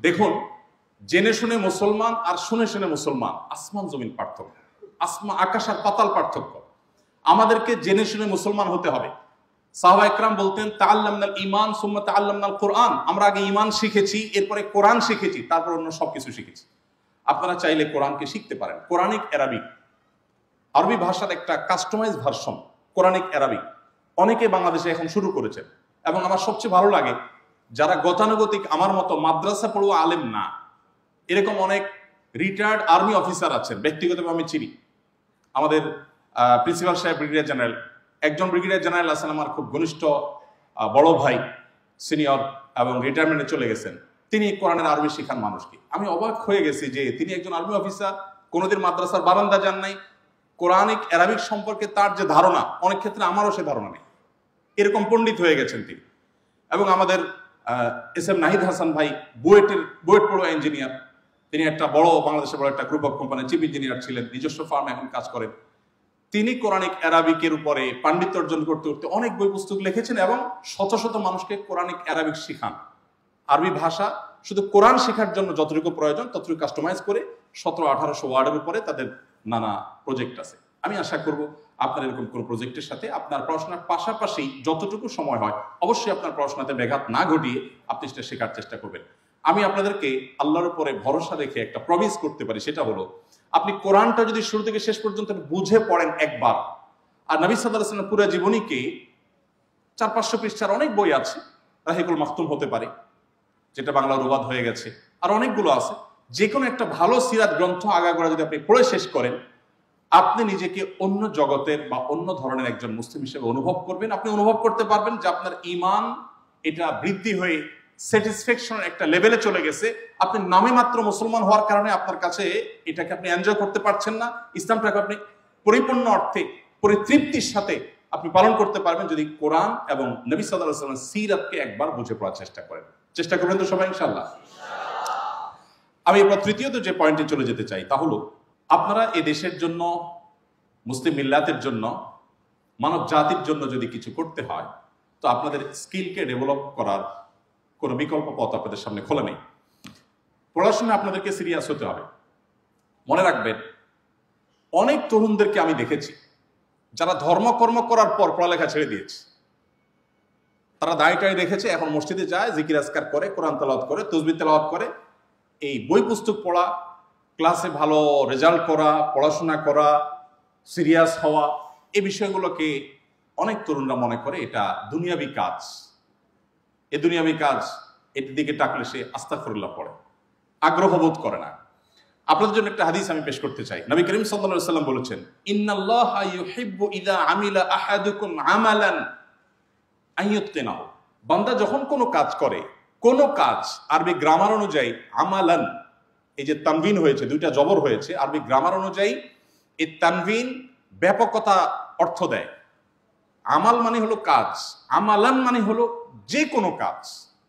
দেখুন, জেনে শুনে মুসলমান আর শুনে শুনে মুসলমান, আসমান জমিন পার্থক্য, আসমা আকাশ আর পাতাল পার্থক্য। আমাদেরকে জেনে শুনে মুসলমান হতে হবে। সাহাবা ইকরাম বলতেন, তাআল্লামনাল ঈমান সুম্মা তাআল্লামনাল কোরআন। আমরা আগে ঈমান শিখেছি, এরপরে কোরআন শিখেছি, তারপর অন্য সবকিছু শিখেছি। আপনারা চাইলে কোরআনকে শিখতে পারেন। কোরআনিক অ্যারাবিক, আরবি ভাষার একটা কাস্টমাইজ ভার্সন কোরআনিক অ্যারাবিক অনেকে বাংলাদেশে এখন শুরু করেছেন। এবং আমার সবচেয়ে ভালো লাগে, যারা গতানুগতিক আমার মতো মাদ্রাসা পড়ুয়া আলেম না, এরকম অনেক রিটায়ার্ড আর্মি অফিসার আছেন, ব্যক্তিগতভাবে আমি চিনি। আমাদের প্রিন্সিপাল সাহেব ব্রিগেডিয়ার জেনারেল, একজন ব্রিগেডিয়ার জেনারেল আছেন আমার খুব ঘনিষ্ঠ বড় ভাই, সিনিয়র, এবং রিটায়ারমেন্টে চলে গেছেন। তিনি কোরআনের আরবি শেখান মানুষকে। আমি অবাক হয়ে গেছি যে তিনি একজন আর্মি অফিসার, কোনোদিন মাদ্রাসার বারান্দা যান নাই, কোরআনিক অ্যারাবিক সম্পর্কে তার যে ধারণা, অনেক ক্ষেত্রে আমারও সে ধারণা নেই, এরকম পণ্ডিত হয়ে গেছেন তিনি। এবং আমাদের এস এম নাহিদ হাসান ভাই, বুয়েটের বুয়েট পড়ুয়া ইঞ্জিনিয়ার, তিনি একটা বড় বাংলাদেশের বড় একটা গ্রুপ অফ কোম্পানির চিফ ইঞ্জিনিয়ার ছিলেন, নিজস্ব ফার্মে এখন কাজ করেন। তিনি কোরআনিক অ্যারাবিকের উপরে পাণ্ডিত্য অর্জন করতে করতে অনেক বই পুস্তক লিখেছেন এবং শত শত মানুষকে কোরআনিক অ্যারাবিক শিখান। আরবি ভাষা শুধু কোরআন শেখার জন্য যতটুকু প্রয়োজন ততটুকু কাস্টমাইজ করে সতেরো আঠারোশো ওয়ার্ডের উপরে তাদের নানা প্রজেক্ট আছে। আমি আশা করব আপনার এরকম কোনো প্রজেক্টের সাথে আপনার পড়াশোনার পাশাপাশি যতটুকু সময় হয় অবশ্যই আপনার পড়াশোনাতে ব্যাঘাত না ঘটিয়ে আপনি সেটা শেখার চেষ্টা করবেন। আমি আপনাদেরকে আল্লাহর উপরে ভরসা রেখে একটা প্রমিস করতে পারি, সেটা হলো আপনি কোরআনটা যদি শুরু থেকে শেষ পর্যন্ত বুঝে পড়েন একবার, আর নবী সাল্লাল্লাহু আলাইহি ওয়াসাল্লাম পুরো জীবনীকে চার পাঁচশো পৃষ্ঠার অনেক বই আছে, রাহিকুল মাখতুম হতে পারে যেটা বাংলা অনুবাদ হয়ে গেছে, আর অনেকগুলো আছে, যে কোনো একটা ভালো সিরাত গ্রন্থ আগাগোড়া যদি আপনি পড়ে শেষ করেন, আপনি নিজেকে অন্য জগতের বা অন্য ধরনের একজন মুসলিম হিসেবে অনুভব করবেন। আপনি অনুভব করতে পারবেন যে আপনার ঈমান এটা বৃদ্ধি হয়ে স্যাটিসফ্যাকশনের একটা লেভেলে চলে গেছে। আপনি নামে মাত্র মুসলমান হওয়ার কারণে আপনার কাছে এটাকে আপনি এনজয় করতে পারছেন না, ইসলামটাকে আপনি পরিপূর্ণ অর্থে পরিতৃপ্তির সাথে আপনি পালন করতে পারবেন যদি কোরআন এবং নবী সাল্লাল্লাহু আলাইহি ওয়াসাল্লামের সিরাতকে একবার বুঝে পড়ার চেষ্টা করেন। চেষ্টা করবেন তো সবাই ইনশাআল্লাহ? আমি এবার তৃতীয়ত যে পয়েন্টে চলে যেতে চাই তা হলো, আপনারা এ দেশের জন্য, মুসলিম মিল্লাতের জন্য, মানব জাতির জন্য যদি কিছু করতে হয় তো আপনাদের স্কিলকে ডেভেলপ করার কোনো বিকল্প পথ আপনাদের সামনে খোলা নেই। পড়াশোনা আপনাদেরকে সিরিয়াস হতে হবে। মনে রাখবেন, অনেক তরুণদেরকে আমি দেখেছি যারা ধর্মকর্ম করার পর পড়ালেখা ছেড়ে দিয়েছে। তারা দায়টাই রেখেছে, এখন মসজিদে যায়, জিকির আজকার করে, কোরআন তেলাওয়াত করে, তাসবিহ তেলাওয়াত করে। এই বই পুস্তক পড়া, ক্লাসে ভালো রেজাল্ট করা, পড়াশোনা করা, সিরিয়াস হওয়া, এই বিষয়গুলোকে অনেক তরুণরা মনে করে এটা দুনিয়াবি কাজ। এ দুনিয়াবি কাজ, এটির দিকে টাকলে সে আস্তাগফিরুল্লাহ পড়ে, আগ্রহ বোধ করে না। আপনাদের জন্য একটা হাদিস আমি পেশ করতে চাই। নবী করিম সাল্লাল্লাহু আলাইহি ওয়াসাল্লাম বলেছেন, ইন্নাল্লাহা ইউহিব্বু ইযা আমিলা আহাদুকুম আমালান আইয়ুতকিনাহু। বান্দা যখন কোনো কাজ করে, কোনো কাজ, আরবি গ্রামার অনুযায়ী আমালান, এই যে তানবিন হয়েছে, দুইটা জবর হয়েছে, আরবি গ্রামার অনুযায়ী এই তানবিন ব্যাপকতা অর্থ দেয়। আমাল মানে হলো কাজ, আমালান মানে হলো যে কোনো কাজ।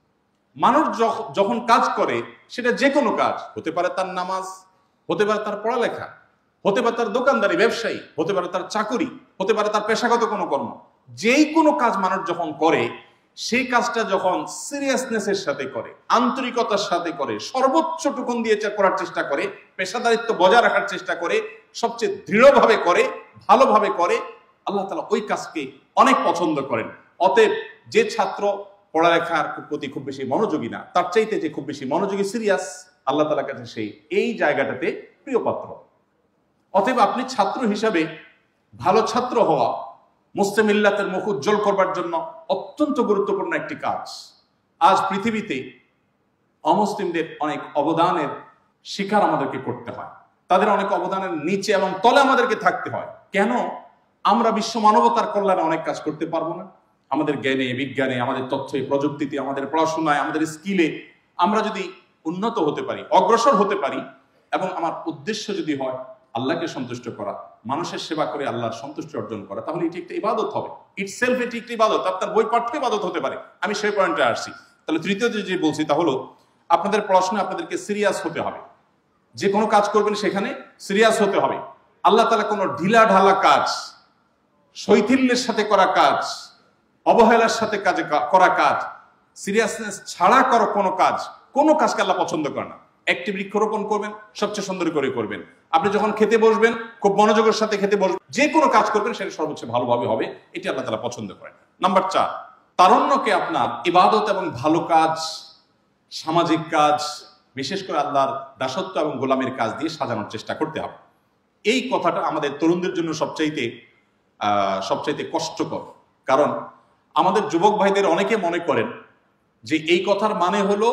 মানুষ যখন কাজ করে সেটা যে কোনো কাজ হতে পারে, তার নামাজ, হতে পারে তার পড়ালেখা, হতে পারে তার দোকানদারি ব্যবসায়ী, হতে পারে তার চাকুরি, হতে পারে তার পেশাগত কোনো কর্ম। যেই কোনো কাজ মানুষ যখন করে, সেই কাজটা যখন সিরিয়াসনেসের সাথে করে, আন্তরিকতার সাথে করে, সর্বোচ্চ টুকুন দিয়ে করার চেষ্টা করে, পেশাদারিত্ব বজায় রাখার চেষ্টা করে, সবচেয়ে দৃঢ়ভাবে করে, ভালোভাবে করে, আল্লাহ তাআলা ওই কাজকে অনেক পছন্দ করেন। অতএব যে ছাত্র পড়ালেখার প্রতি খুব বেশি মনোযোগী না, তার চাইতে যে খুব বেশি মনোযোগী, সিরিয়াস, আল্লাহ তাআলার কাছে সেই এই জায়গাটাতে প্রিয় পাত্র। অতএব আপনি ছাত্র হিসাবে ভালো ছাত্র হওয়া মুসলিম মিল্লাতের মুখ উজ্জ্বল করবার জন্য অত্যন্ত গুরুত্বপূর্ণ একটি কাজ। আজ পৃথিবীতে অমুসলিমদের অনেক অবদানের স্বীকার আমাদেরকে করতে হয়, তাদের অনেক অবদানের নিচে এবং তলে আমাদেরকে থাকতে হয়। কেন? আমরা বিশ্ব মানবতার কল্যাণে অনেক কাজ করতে পারবো না? আমাদের জ্ঞানে, বিজ্ঞানে, আমাদের তথ্যে, প্রযুক্তিতে, আমাদের পড়াশোনায়, আমাদের স্কিলে আমরা যদি উন্নত হতে পারি, অগ্রসর হতে পারি, এবং আমার উদ্দেশ্য যদি হয় আল্লাহকে সন্তুষ্ট করা, মানুষের সেবা করে আল্লাহর সন্তুষ্টি অর্জন করা, তাহলে এটি একটা ইবাদত হবে। ইটসেলফ এটি একটি ইবাদত। আপনার বই পাঠ্য ইবাদত হতে পারে। আমি সেই পয়েন্টে আসছি। তাহলে তৃতীয় যে বলছি তা হলো, আপনাদের পড়াশোনা আপনাদেরকে সিরিয়াস হতে হবে। যে কোনো কাজ করবেন সেখানে সিরিয়াস হতে হবে। আল্লাহ তাআলা কোনো ঢিলা ঢালা কাজ, শৈথিল্যের সাথে করা কাজ, অবহেলার সাথে কাজে করা কাজ, সিরিয়াসনেস ছাড়া করো কোনো কাজ কোনো কাজকে আল্লাহ পছন্দ করে না। একটি বৃক্ষরোপণ করবেন, সবচেয়ে সুন্দর করে করবেন। আপনি যখন খেতে বসবেন, খুব মনোযোগের সাথে খেতে বসবেন। যে কোনো কাজ করবেন সেটা সর্বোচ্চ ভালোভাবে হবে, এটি আল্লাহ তাআলা পছন্দ করেন। নাম্বার চার, তারুণ্যকে আপনার ইবাদত এবং ভালো কাজ, সামাজিক কাজ, বিশেষ করে আল্লাহর দাসত্ব এবং গোলামের কাজ দিয়ে সাজানোর চেষ্টা করতে হবে। এই কথাটা আমাদের তরুণদের জন্য সবচাইতে আহ সবচাইতে কষ্টকর। কারণ আমাদের যুবক ভাইদের অনেকে মনে করেন যে এই কথার মানে হলো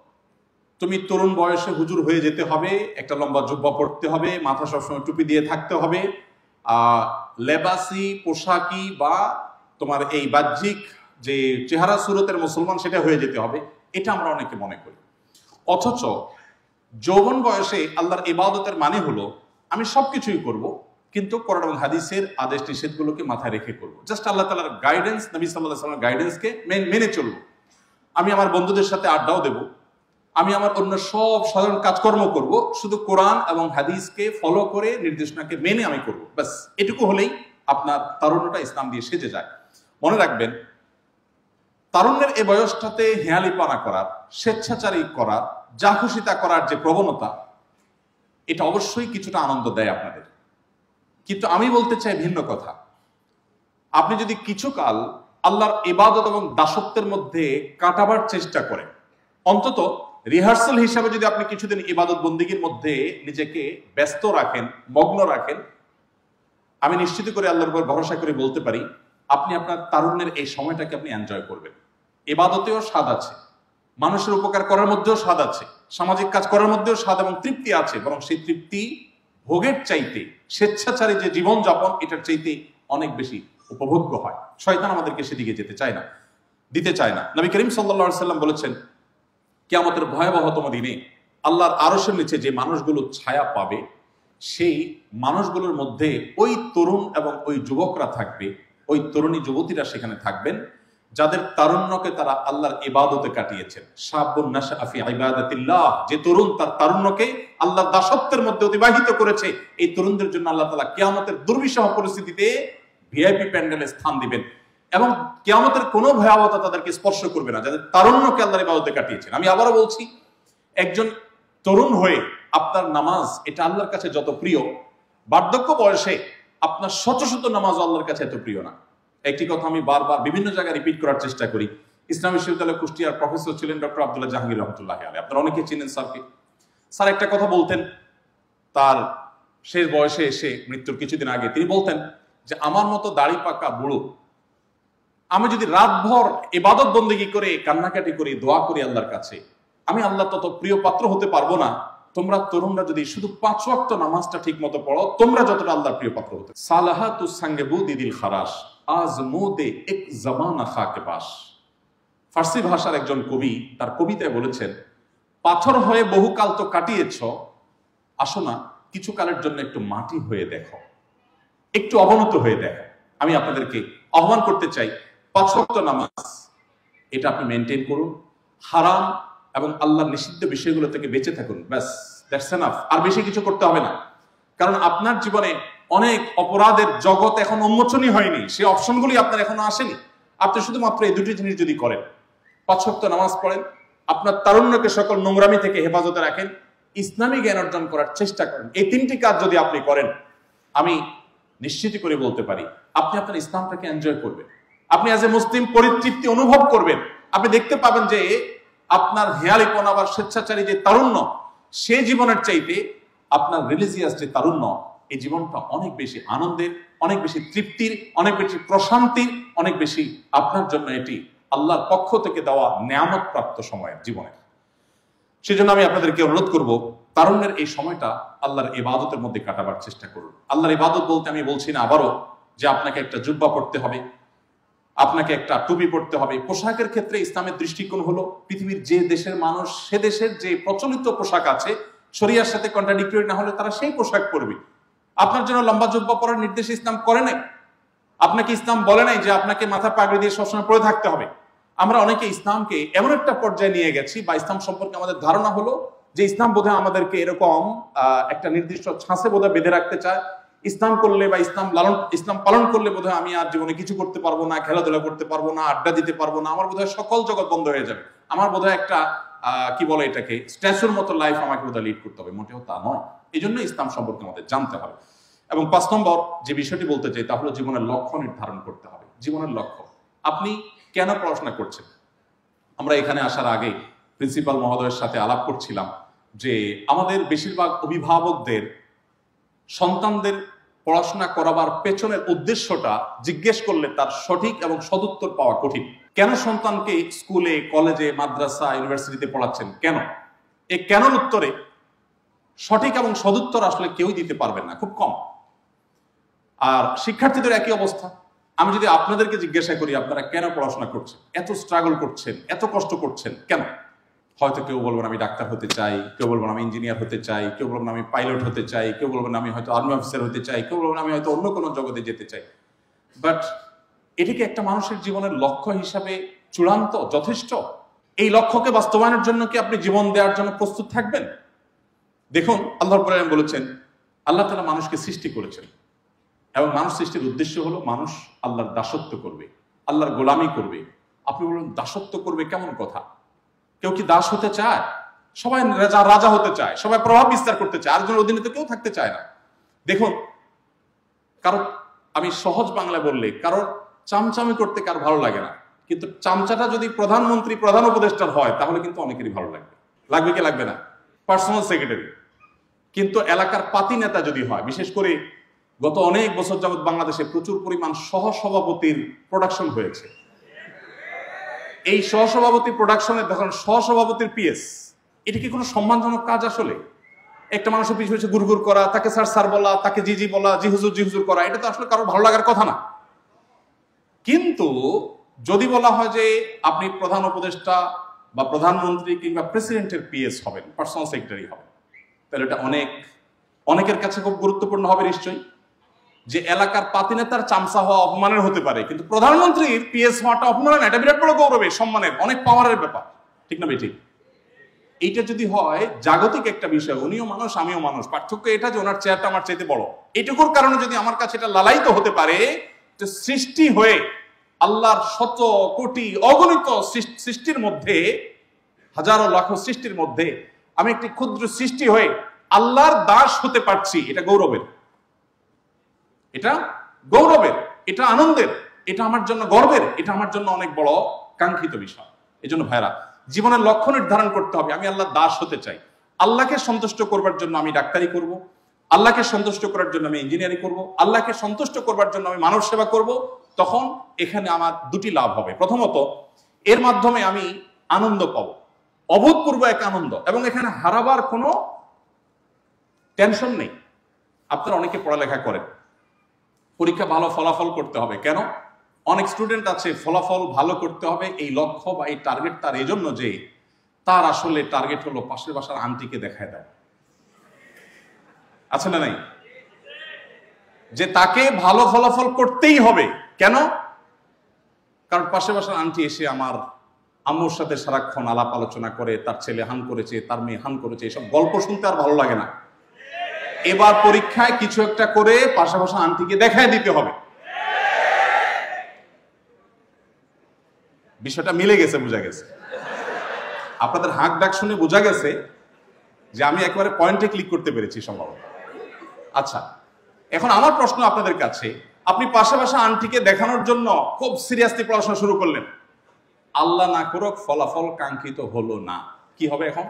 তুমি তরুণ বয়সে হুজুর হয়ে যেতে হবে, একটা লম্বা জুব্বা পড়তে হবে, মাথা সবসময় টুপি দিয়ে থাকতে হবে, আহ লেবাসি পোশাকি বা তোমার এই বাহ্যিক যে চেহারা সুরতের মুসলমান সেটা হয়ে যেতে হবে, এটা আমরা অনেকে মনে করি। অথচ যৌবন বয়সে আল্লাহর ইবাদতের মানে হলো আমি সবকিছুই করব, কিন্তু কোরআন এবং হাদিসের আদেশ নিষেধগুলোকে মাথায় রেখে করব। জাস্ট আল্লাহ তাআলার গাইডেন্স, নবী সাল্লাল্লাহু আলাইহি ওয়াসাল্লামের গাইডেন্সকে মেনে চলবো। আমি আমার বন্ধুদের সাথে আড্ডাও দেব, আমি আমার অন্য সব সাধারণ কাজকর্ম করব, শুধু কোরআন এবং হাদিসকে ফলো করে নির্দেশনাকে মেনে আমি করব। ব্যাস এটুকু হলেই আপনার তারুণ্যটা ইসলাম দিয়ে সেজে যায়। মনে রাখবেন, তারুণ্যের এই বয়সটাতে হেয়ালিপানা করার, স্বেচ্ছাচারী করার, যা খুশি তা করার যে প্রবণতা, এটা অবশ্যই কিছুটা আনন্দ দেয় আপনাদের। কিন্তু আমি বলতে চাই ভিন্ন কথা। আপনি যদি কিছুকাল আল্লাহর ইবাদত এবং দাসত্বের মধ্যে কাটাবার চেষ্টা করেন, অন্তত রিহার্সাল হিসাবে যদি আপনি কিছুদিন ইবাদত বন্দিগির মধ্যে নিজেকে ব্যস্ত রাখেন, মগ্ন রাখেন, আমি নিশ্চিত করে আল্লাহর উপর ভরসা করে বলতে পারি আপনি আপনার তারুণ্যের এই সময়টাকে আপনি এনজয় করবেন। ইবাদতেও স্বাদ আছে, মানুষের উপকার করার মধ্যেও স্বাদ আছে, সামাজিক কাজ করার মধ্যেও স্বাদ এবং তৃপ্তি আছে, বরং সেই তৃপ্তি ভোগের চাইতে স্বেচ্ছাচারী যে জীবন যাপন এটার চাইতে অনেক বেশি উপভোগ্য হয়। শয়তান আমাদেরকে সেদিকে যেতে চায় না, দিতে চায় না। নবী করিম সাল্লাল্লাহু আলাইহি সাল্লাম বলেছেন, কিয়ামতের ভয়াবহতম দিনে আল্লাহর আরশের নিচে যে মানুষগুলো ছায়া পাবে, সেই মানুষগুলোর মধ্যে ওই তরুণ এবং ওই যুবকরা থাকবে, ওই তরুণী যুবতীরা সেখানে থাকবেন যাদের তারুণ্যকে তারা আল্লাহর ইবাদতে কাটিয়েছেন। শাবুন নাশআ ফি ইবাদাতিল্লাহ, যে তরুণ তার তারুণ্যকে আল্লাহর দাসত্বের মধ্যে অতিবাহিত করেছে, এই তরুণদের জন্য আল্লাহ তাআলা কিয়ামতের দুর্বিষহ পরিস্থিতিতে ভিআইপি প্যান্ডেলে স্থান দিবেন এবং কিয়ামতের কোনো ভয়াবহতা তাদেরকে স্পর্শ করবে না, যাদের তারুণ্যকে আল্লাহর ইবাদতে কাটিয়েছেন। আমি আবারও বলছি, একজন তরুণ হয়ে আপনার নামাজ এটা আল্লাহর কাছে যত প্রিয়, বার্ধক্য বয়সে আপনার শত শত নামাজ আল্লাহর কাছে এত প্রিয় না। একটি কথা আমি বারবার বিভিন্ন জায়গায় রিপিট করার চেষ্টা করি। ইসলামী বিশ্ববিদ্যালয় কুষ্টিয়ার প্রফেসর ছিলেন ডক্টর আব্দুল্লাহ জাহাঙ্গীর রহমতুল্লাহ আলাইহি, আপনারা অনেকে চিনেন স্যারকে। স্যার একটা কথা বলতেন তার শেষ বয়সে এসে, মৃত্যুর কিছুদিন আগে, তিনি বলতেন যে আমার মতো দাড়ি পাকা বুড়ো আমি যদি রাতভর ইবাদত বন্দেগী করে কান্নাকাটি করি, দোয়া করি আল্লাহর কাছে, আমি আল্লাহ তত প্রিয় পাত্র হতে পারবো না তোমরা তরুণরা যদি শুধু পাঁচ ওয়াক্ত নামাজটা ঠিক মতো পড়ো, তোমরা যতটা আল্লাহর প্রিয় পাত্র হতে। সালাহাতু সাঙ্গেবু দিদিল খারাস আজ মুদে এক জামানা খাকে বাস। ফার্সি ভাষার একজন কবি তার কবিতায় বলেছেন, পাথর হয়ে বহুকাল তো কাটিয়েছ, আসো না কিছু কালের জন্য একটু মাটি হয়ে দেখো, একটু অবনত হয়ে দেখো। আমি আপনাদেরকে আহ্বান করতে চাই, পাঁচ ওয়াক্ত নামাজ এটা আপনি মেনটেন করুন, হারাম এবং আল্লাহর নিষিদ্ধ বিষয়গুলো থেকে বেঁচে থাকুন, ব্যাস, দ্যাটস এনাফ। আর বেশি কিছু করতে হবে না, কারণ আপনার জীবনে অনেক অপরাধের জগৎ এখন উন্মোচনই হয়নি, সেই অপশনগুলি আপনার এখনো আসেনি। আপনি শুধুমাত্র এই দুটি জিনিস যদি করেন, পাঁচ ওয়াক্ত নামাজ পড়েন, আপনার তারুণ্যকে সকল নোংরামি থেকে হেফাজতে রাখেন, ইসলামী জ্ঞান অর্জন করার চেষ্টা করেন, এই তিনটি কাজ যদি আপনি করেন, আমি নিশ্চিত করে বলতে পারি আপনি আপনার ইসলামটাকে এনজয় করবেন, আপনি অ্যাজ এ মুসলিম পরিতৃপ্তি অনুভব করবেন। আপনি দেখতে পাবেন যে আপনার হেয়ালিপনা বা স্বেচ্ছাচারী যে তারুণ্য, সে জীবনের চাইতে আপনার রিলিজিয়াস যে তারুণ্য, এই জীবনটা অনেক বেশি আনন্দের, অনেক বেশি তৃপ্তির, অনেক বেশি প্রশান্তির, অনেক বেশি আপনার জন্য এটি আল্লাহর পক্ষ থেকে দেওয়া নেয়ামত প্রাপ্ত সময়ের জীবনের। সেজন্য আমি আপনাদেরকে অনুরোধ করব, তারুণ্যের এই সময়টা আল্লাহর ইবাদতের মধ্যে কাটাবার চেষ্টা করুন। আল্লাহর ইবাদত বলতে আমি বলছি না আবারও যে আপনাকে একটা জুব্বা পড়তে হবে, আপনাকে একটা টুপি পড়তে হবে। পোশাকের ক্ষেত্রে ইসলামের দৃষ্টিকোণ হলো পৃথিবীর যে দেশের মানুষ, সে দেশের যে প্রচলিত পোশাক আছে, শরিয়ার সাথে কন্ট্রাডিক্টরি না হলে তারা সেই পোশাক পরবে। আপনার জন্য লম্বা জুব্বা পরার নির্দেশ ইসলাম করে নাই, আপনাকে ইসলাম বলে নাই যে আপনাকে মাথা পাগড়ি দিয়ে সবসময় পরে থাকতে হবে। আমরা অনেকে ইসলামকে এমন একটা পর্যায়ে নিয়ে গেছি, বা ইসলাম সম্পর্কে আমাদের ধারণা হলো যে ইসলাম বোধহয় আমাদেরকে এরকম আহ একটা নির্দিষ্ট ছাঁচে বোধহয় বেঁধে রাখতে চায়। ইসলাম করলে বা ইসলাম লালন ইসলাম পালন করলে বোধহয় আমি আর জীবনে কিছু করতে পারবো না, খেলাধুলা করতে পারবো না, আড্ডা দিতে পারবো না, আমার বোধহয় সকল জগৎ বন্ধ হয়ে যাবে, আমার বোধহয় একটা কি বলে এটাকে স্ট্যাচুর মতো লাইফ আমাকে বোধহয় লিড করতে হবে, মোটেও তা নয়। এই জন্য ইসলাম সম্পর্কে আমাদের জানতে হবে। এবং পাঁচ নম্বর যে বিষয়টি বলতে চাই তা হলো জীবনের লক্ষ্য নির্ধারণ করতে হবে। জীবনের লক্ষ্য, আপনি কেন পড়াশোনা করছেন? আমরা এখানে আসার আগে প্রিন্সিপাল মহোদয়ের সাথে আলাপ করছিলাম যে আমাদের বেশিরভাগ অভিভাবকদের সন্তানদের পড়াশোনা করাবার পেছনের উদ্দেশ্যটা জিজ্ঞেস করলে তার সঠিক এবং সদুত্তর পাওয়া কঠিন। কেন সন্তানকে স্কুলে, কলেজে, মাদ্রাসা, ইউনিভার্সিটিতে পড়াচ্ছেন, কেন? এই কেন উত্তরে সঠিক এবং সদুত্তর আসলে কেউই দিতে পারবেন না, খুব কম। আর শিক্ষার্থীদের একই অবস্থা। আমি যদি আপনাদেরকে জিজ্ঞাসা করি আপনারা কেন পড়াশোনা করছেন, এত স্ট্রাগল করছেন, এত কষ্ট করছেন কেন? হয়তো কেউ বলবেন আমি ডাক্তার হতে চাই, কেউ বলবেন আমি ইঞ্জিনিয়ার হতে চাই, কেউ বলবেন আমি পাইলট হতে চাই, কেউ বলবেন আমি হয়তো আর্মি অফিসার হতে চাই, কেউ বলবেন আমি হয়তো অন্য কোনো জগতে যেতে চাই। বাট এটিকে একটা মানুষের জীবনের লক্ষ্য হিসাবে চূড়ান্ত যথেষ্ট? এই লক্ষ্যকে বাস্তবায়নের জন্য কি আপনি জীবন দেওয়ার জন্য প্রস্তুত থাকবেন? দেখুন, আল্লাহ রাব্বুল আলামিন বলেছেন আল্লাহ তাআলা মানুষকে সৃষ্টি করেছেন এবং মানুষ সৃষ্টির উদ্দেশ্য হলো মানুষ আল্লাহর দাসত্ব করবে, আল্লাহর গোলামি করবে। আপনি বলুন দাসত্ব করবে কেমন কথা? কেউ কি দাস হতে চায়? সবাই রাজা রাজা হতে চায়, সবাই প্রভাব বিস্তার করতে চায়, আরেকজনের অধীনে তো কেউ থাকতে চায় না। দেখুন, কারো আমি সহজ বাংলায় বললে কারো চামচামি করতে কারো ভালো লাগে না, কিন্তু চামচাটা যদি প্রধানমন্ত্রী, প্রধান উপদেষ্টার হয় তাহলে কিন্তু অনেকেরই ভালো লাগবে। লাগবে কি লাগবে না? Personal secretary. কিন্তু এলাকার পাতি নেতা যদি হয়, বিশেষ করে গত অনেক বছর যাবৎ বাংলাদেশে প্রচুর পরিমাণ সহসভাপতির প্রোডাকশন হয়েছে। এই সহসভাপতি প্রোডাকশনের দেখুন সহসভাপতির পিএস, এটা কি কোনো সম্মানজনক কাজ আসলে? একটা মানুষের পিছু পিছু গুড়গুড় করা, তাকে স্যার স্যার বলা, তাকে জি জি বলা, জি হুজুর জি হুজুর করা, এটা তো আসলে কারোর ভালো লাগার কথা না। কিন্তু যদি বলা হয় যে আপনি প্রধান উপদেষ্টা বা প্রধানমন্ত্রী কিংবা প্রেসিডেন্টের পিএস হবেন, পার্সোনাল সেক্রেটারি হবেন, তাহলে এটা অনেক অনেকের কাছে খুব গুরুত্বপূর্ণ হবে নিশ্চয়ই। যে এলাকার পাতি নেতার চামচা হওয়া অপমানের হতে পারে, কিন্তু প্রধানমন্ত্রীর পিএস হওয়াটা অপমানের না, এটা বিরাট বড় গৌরবের, সম্মানের, অনেক পাওয়ারের ব্যাপার, ঠিক না বেঠিক? এইটা যদি হয় জাগতিক একটা বিষয়, উনিও মানুষ আমিও মানুষ, পার্থক্য এটা যে ওনার চেয়ারটা আমার চাইতে বড়, এইটুকুর কারণে যদি আমার কাছে এটা লালায়িত হতে পারে, যে সৃষ্টি হয়ে আল্লাহর শত কোটি অগণিত সৃষ্টির মধ্যে, হাজারো লাখো সৃষ্টির মধ্যে আমি একটি ক্ষুদ্র সৃষ্টি হয়ে আল্লাহর দাস হতে পারছি, এটা গৌরবের, এটা গৌরবের, এটা আনন্দের, এটা আমার জন্য গর্বের, এটা আমার জন্য অনেক বড় কাঙ্ক্ষিত বিষয়। এই জন্য ভাইরা, জীবনের লক্ষ্য নির্ধারণ করতে হবে। আমি আল্লাহর দাস হতে চাই, আল্লাহকে সন্তুষ্ট করবার জন্য আমি ডাক্তারি করব, আল্লাহকে সন্তুষ্ট করার জন্য আমি ইঞ্জিনিয়ারিং করব, আল্লাহকে সন্তুষ্ট করবার জন্য আমি মানব সেবা করব। তখন এখানে আমার দুটি লাভ হবে। প্রথমত, এর মাধ্যমে আমি আনন্দ পাবো, অভূতপূর্ব এক আনন্দ, এবং এখানে হারাবার কোনো টেনশন নেই। আপনারা অনেকে পড়ালেখা করেন, পরীক্ষা ভালো ফলাফল করতে হবে, কেন? অনেক স্টুডেন্ট আছে ফলাফল ভালো করতে হবে এই লক্ষ্য বা এই টার্গেট তার এই জন্য যে তার আসলে টার্গেট হলো পাশের বাসার আন্টিকে দেখায় দেয়, আছে না নাই? যে তাকে ভালো ফলাফল করতেই হবে, কেন? কারণ পাশের বাসার আন্টি এসে আমার আম্মুর সাথে সারাক্ষণ আলাপ আলোচনা করে, তার ছেলে হান করেছে, তার মেয়ে হান করেছে, এসব গল্প শুনতে আর ভালো লাগে না। এবার পরীক্ষায় কিছু একটা করে পাশাপাশি আন্টিকে দেখায় দিতে হবে। বিষয়টা মিলে গেছে, বোঝা গেছে? আপনাদের হাঁক ডাক শুনে বোঝা গেছে যে আমি একেবারে পয়েন্টে ক্লিক করতে পেরেছি সম্ভবত। আচ্ছা, এখন আমার প্রশ্ন আপনাদের কাছে, আপনি পাশাপাশি আন্টিকে দেখানোর জন্য খুব সিরিয়াসলি পড়াশোনা শুরু করলেন, আল্লাহ না করুক ফলাফল কাঙ্ক্ষিত হলো না, কি হবে? এখন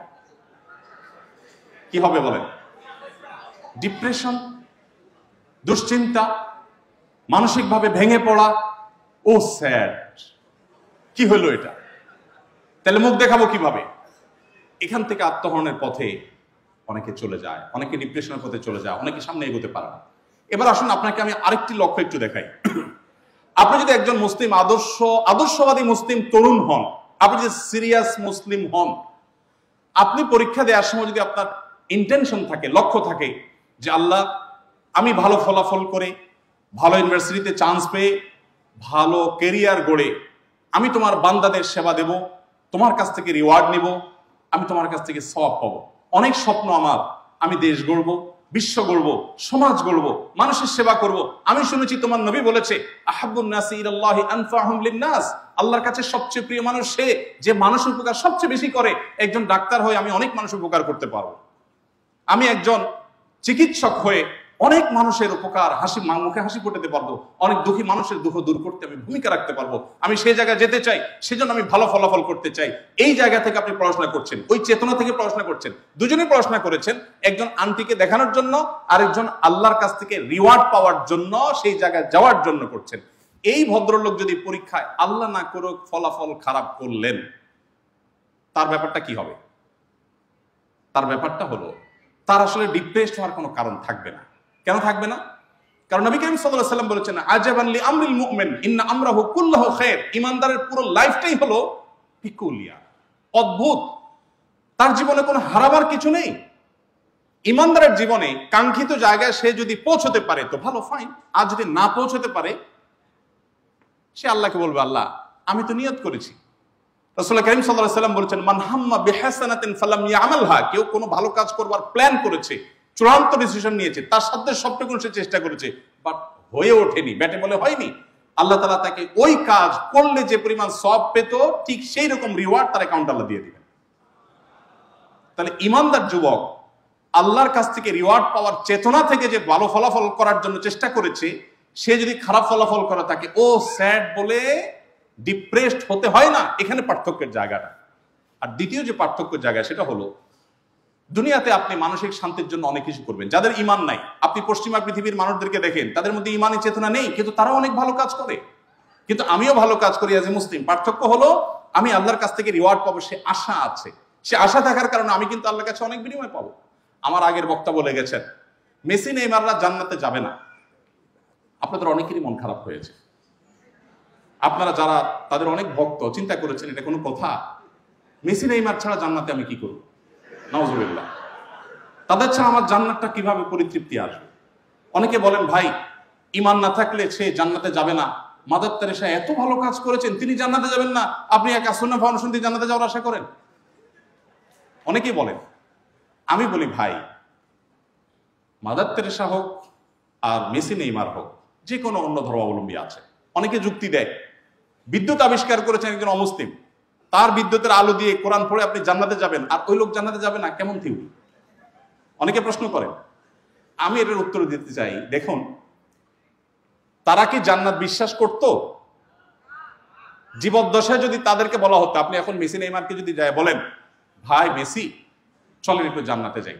কি হবে বলেন? ডিপ্রেশন, দুশ্চিন্তা, মানসিকভাবে ভেঙে পড়া, ও স্যাড, কি হলো এটা? তাহলে মুখ দেখাবো কিভাবে? এখান থেকে আত্মহরণের পথে অনেকে চলে যায়, অনেকে ডিপ্রেশনের পথে চলে যায়, অনেকে সামনে এগোতে পারে না। এবার আসুন আপনাকে আমি আরেকটি লক্ষ্য একটু দেখাই। আপনি যদি একজন মুসলিম আদর্শ আদর্শবাদী মুসলিম তরুণ হন, আপনি যদি সিরিয়াস মুসলিম হন, আপনি পরীক্ষা দেওয়ার সময় যদি আপনার ইন্টেনশন থাকে, লক্ষ্য থাকে যে আল্লাহ আমি ভালো ফলাফল করে ভালো ইউনিভার্সিটিতে চান্স পেয়ে ভালো কেরিয়ার গড়ে আমি তোমার বান্দাদের সেবা দেব, তোমার কাছ থেকে রিওয়ার্ড নিব, আমি তোমার কাছ থেকে সওয়াব পাবো, অনেক স্বপ্ন আমার, আমি দেশ গড়ব, বিশ্ব গড়ব, সমাজ গড়ব, মানুষের সেবা করব। আমি শুনেছি তোমার নবী বলেছে, আহাব্বুন নাসি ইলাল্লাহি আনফাহুম লিন-নাস, আল্লাহর কাছে সবচেয়ে প্রিয় মানুষ সে যে মানুষের উপকার সবচেয়ে বেশি করে। একজন ডাক্তার হয়ে আমি অনেক মানুষের উপকার করতে পারবো। আমি একজন চিকিৎসক হয়ে অনেক মানুষের উপকার, হাসি মুখে হাসি ফোটাতে পারবো, অনেক দুঃখী মানুষের দুঃখ দূর করতে আমি ভূমিকা রাখতে পারবো। আমি সেই জায়গায় যেতে চাই, সেজন্য আমি ভালো ফলাফল করতে চাই। এই জায়গা থেকে আপনি পড়াশোনা করছেন, ওই চেতনা থেকে পড়াশোনা করছেন। দুজনেই পড়াশোনা করেছেন, একজন আন্টিকে দেখানোর জন্য, আরেকজন আল্লাহর কাছ থেকে রিওয়ার্ড পাওয়ার জন্য, সেই জায়গায় যাওয়ার জন্য করছেন। এই ভদ্রলোক যদি পরীক্ষায় আল্লাহ না করুক ফলাফল খারাপ করলেন, তার ব্যাপারটা কি হবে? তার ব্যাপারটা হলো তার আসলে ডিপ্রেসড হওয়ার কোনো কারণ থাকবে না। কেন থাকবে না? কারণ নবী করিম সাল্লাল্লাহু আলাইহি ওয়াসাল্লাম বলেছেন, আজাবান লি আমরিল মুমিন ইন্না আমরাহু কুল্লুহু খায়র। ইমানদারের পুরো লাইফটাই হলো পিকুলিয়া, অদ্ভুত। তার জীবনে কোনো হারাবার কিছু নেই। ইমানদারের জীবনে কাঙ্ক্ষিত জায়গায় সে যদি পৌঁছতে পারে তো ভালো, ফাইন। আর যদি না পৌঁছতে পারে, সে আল্লাহকে বলবে, আল্লাহ আমি তো নিয়ত করেছি। রাসূলুল্লাহ কারীম সাল্লাল্লাহু আলাইহি ওয়াসাল্লাম বলেছেন, মান হাম্মা বিহাসানাতিন ফালাম ইয়ামালহা, কেউ কোনো ভালো কাজ করবার প্ল্যান করেছে, চূড়ান্ত ডিসিশন নিয়েছে, তার সাথে সবটুকু সে চেষ্টা করেছে, বাট হয়ে ওঠেনি, ব্যাটে বলে হয়নি, আল্লাহ তাআলা তাকে ওই কাজ করলে যে পরিমাণ সওয়াব পেত, ঠিক সেই রকম রিওয়ার্ড তার অ্যাকাউন্টে আল্লাহ দিয়ে দিবেন। তাহলে ইমানদার যুবক আল্লাহর কাছ থেকে রিওয়ার্ড পাওয়ার চেতনা থেকে যে ভালো ফলাফল করার জন্য চেষ্টা করেছে, সে যদি খারাপ ফলাফল করে তাকে ও স্যাড বলে ডিপ্রেসড হতে হয় না। এখানে পার্থক্যের জায়গাটা। আর দ্বিতীয় যে পার্থক্যের জায়গা, সেটা হলো দুনিয়াতে আপনি মানসিক শান্তির জন্য অনেক কিছু করবেন। যাদের ঈমান নাই, আপনি পশ্চিমা পৃথিবীর মানুষদেরকে দেখেন, তাদের মধ্যে ঈমানের চেতনা নেই, কিন্তু তারাও অনেক ভালো কাজ করে। কিন্তু আমিও ভালো কাজ করি অ্যাজ এ মুসলিম। পার্থক্য হলো আমি আল্লাহর কাছ থেকে রিওয়ার্ড পাবো, সে আশা আছে। সে আশা থাকার কারণে আমি কিন্তু আল্লাহর কাছে অনেক বিনিময় পাবো। আমার আগের বক্তা বলে গেছেন, মেসি নেইমাররা জান্নাতে যাবে না। আপনাদের অনেকেরই মন খারাপ হয়েছে। আপনারা যারা তাদের অনেক ভক্ত, চিন্তা করেছেন এটা কোনো কথা? মেসি নেইমার ছাড়া জান্নাতে আমি কি করব? নাউজুবিল্লাহ। তাদের ছাড়া আমার জান্নাতটা কিভাবে পরিতৃপ্তি আসবে? অনেকে বলেন, ভাই ঈমান না থাকলে সে জান্নাতে যাবে না। মাদার তেরেসা এত ভালো কাজ করেছেন, তিনি জান্নাতে যাবেন না, আপনি এক সুন্নাহ ফাউন্ডেশন দিয়ে জান্নাতে যাওয়ার আশা করেন? অনেকেই বলেন। আমি বলি, ভাই মাদার তেরেসা হোক আর মেসি নেইমার হোক, যে কোনো অন্য ধর্মাবলম্বী আছে, অনেকে যুক্তি দেয় বিদ্যুৎ আবিষ্কার করেছেন একজন অমুসলিম, তার বিদ্যুতের আলো দিয়ে কোরআন পড়ে আপনি জান্নাতে যাবেন, আর ওই লোক জান্নাতে যাবে না, কেমন থিওরি? অনেকে প্রশ্ন করেন। আমি এটার উত্তর দিতে চাই, দেখুন, তারা কি জান্নাত বিশ্বাস করত? জীবদ্দশায় যদি তাদেরকে বলা হতো, আপনি এখন মেসি নেইমারকে যদি যায় বলেন, ভাই মেসি চলেন একটু জান্নাতে যাই,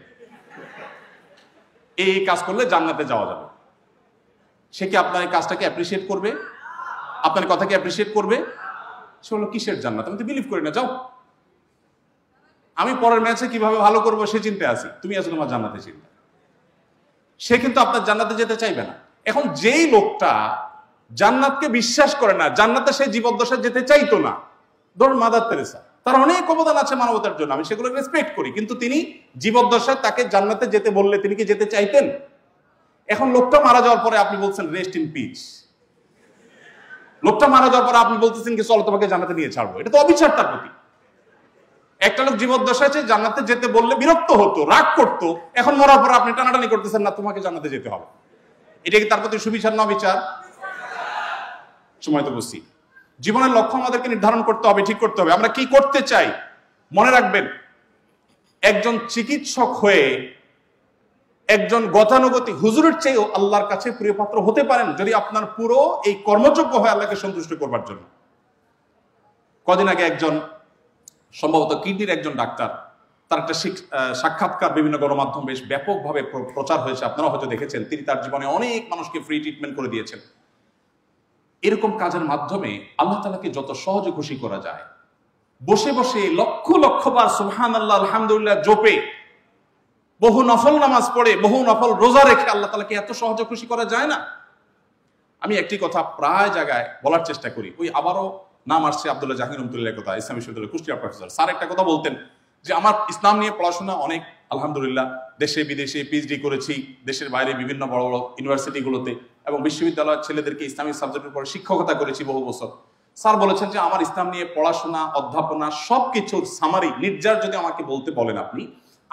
এই কাজ করলে জান্নাতে যাওয়া যাবে, সে কি আপনার এই কাজটাকে অ্যাপ্রিসিয়েট করবে? আপনার কথাকে অ্যাপ্রিসিয়েট করবে? সে হলো কিসের জান্নাত? আমি তো বিলিভ করি না, যাও, আমি পরের ম্যাচে কিভাবে ভালো করবো সে চিন্তা আছি, তুমি আছো তোমার জান্নাতে চিন্তা। সে কিন্তু আপনার জান্নাতে যেতে চাইবে না। এখন যেই লোকটা জান্নাতকে বিশ্বাস করে না, জান্নাতে সে জীবদ্দশায় যেতে চাইতো না, ধরুন মাদার তেরেসা, তার অনেক অবদান আছে মানবতার জন্য, আমি সেগুলো রেসপেক্ট করি, কিন্তু তিনি জীবদ্দশায় তাকে জান্নাতে যেতে বললে তিনি কি যেতে চাইতেন? এখন লোকটা মারা যাওয়ার পরে আপনি বলছেন রেস্ট ইন পিস, লোকটা মারা যাওয়ার পরে আপনি বলতেছেন কি চলো তোমাকে জান্নাতে নিয়ে ছাড়বো, এটা তো অবিচার তার প্রতি। একটা লোক জীবদ্দশায় জান্নাতে যেতে বললে বিরক্ত হতো, রাগ করতো, এখন মরার পর আপনি টানাটানি করতেছেন না তোমাকে জান্নাতে যেতে হবে, এটা কি তার প্রতি সুবিচার না অবিচার? সময় তো বুঝছি। জীবনের লক্ষ্য আমাদেরকে নির্ধারণ করতে হবে, ঠিক করতে হবে, আমরা কি করতে চাই। মনে রাখবেন, একজন চিকিৎসক হয়ে একজন গতানুগতিক হুজুরের চেয়েও আল্লাহর কাছে প্রিয় পাত্র হতে পারেন যদি আপনার পুরো এই কর্মযোগ্য হয় আল্লাহকে সন্তুষ্ট করবার জন্য। কদিন আগে একজন সম্ভবত কিডনির একজন ডাক্তার, তার একটা সাক্ষাৎকার বিভিন্ন গণমাধ্যম বেশ ব্যাপকভাবে প্রচার হয়েছে, আপনারা হয়তো দেখেছেন। তিনি তার জীবনে অনেক মানুষকে ফ্রি ট্রিটমেন্ট করে দিয়েছেন। এরকম কাজের মাধ্যমে আল্লাহ তাআলাকে যত সহজে খুশি করা যায়, বসে বসে লক্ষ লক্ষ বার সুবহানাল্লাহ আলহামদুলিল্লাহ জপে, বহু নফল নামাজ পড়ে, বহু নফল রোজা রেখে আল্লাহ তাআলাকে এত সহজে খুশি করা যায় না? আমি একটি কথা প্রায় জায়গায় বলার চেষ্টা করি, ওই আবারও নাম আসছে আব্দুল্লাহ জাহির রহমতুল্লাহর কথা, ইসলামী বিশ্ববিদ্যালয়ের কুষ্টিয়া প্রফেসর। স্যার একটা কথা বলতেন যে আমার ইসলাম নিয়ে পড়াশোনা অনেক, আলহামদুলিল্লাহ, দেশে বিদেশে পিএইচডি করেছি, দেশের বাইরে বিভিন্ন বড় বড় ইউনিভার্সিটিগুলোতে এবং বিশ্ববিদ্যালয়ের ছেলেদেরকে ইসলামিক সাবজেক্টের উপর শিক্ষকতা করেছি বহু বছর। স্যার বলেছেন যে আমার ইসলাম নিয়ে পড়াশোনা, অধ্যাপনা সবকিছুর সামারি, নির্যাস যদি আমাকে বলতে বলেন আপনি,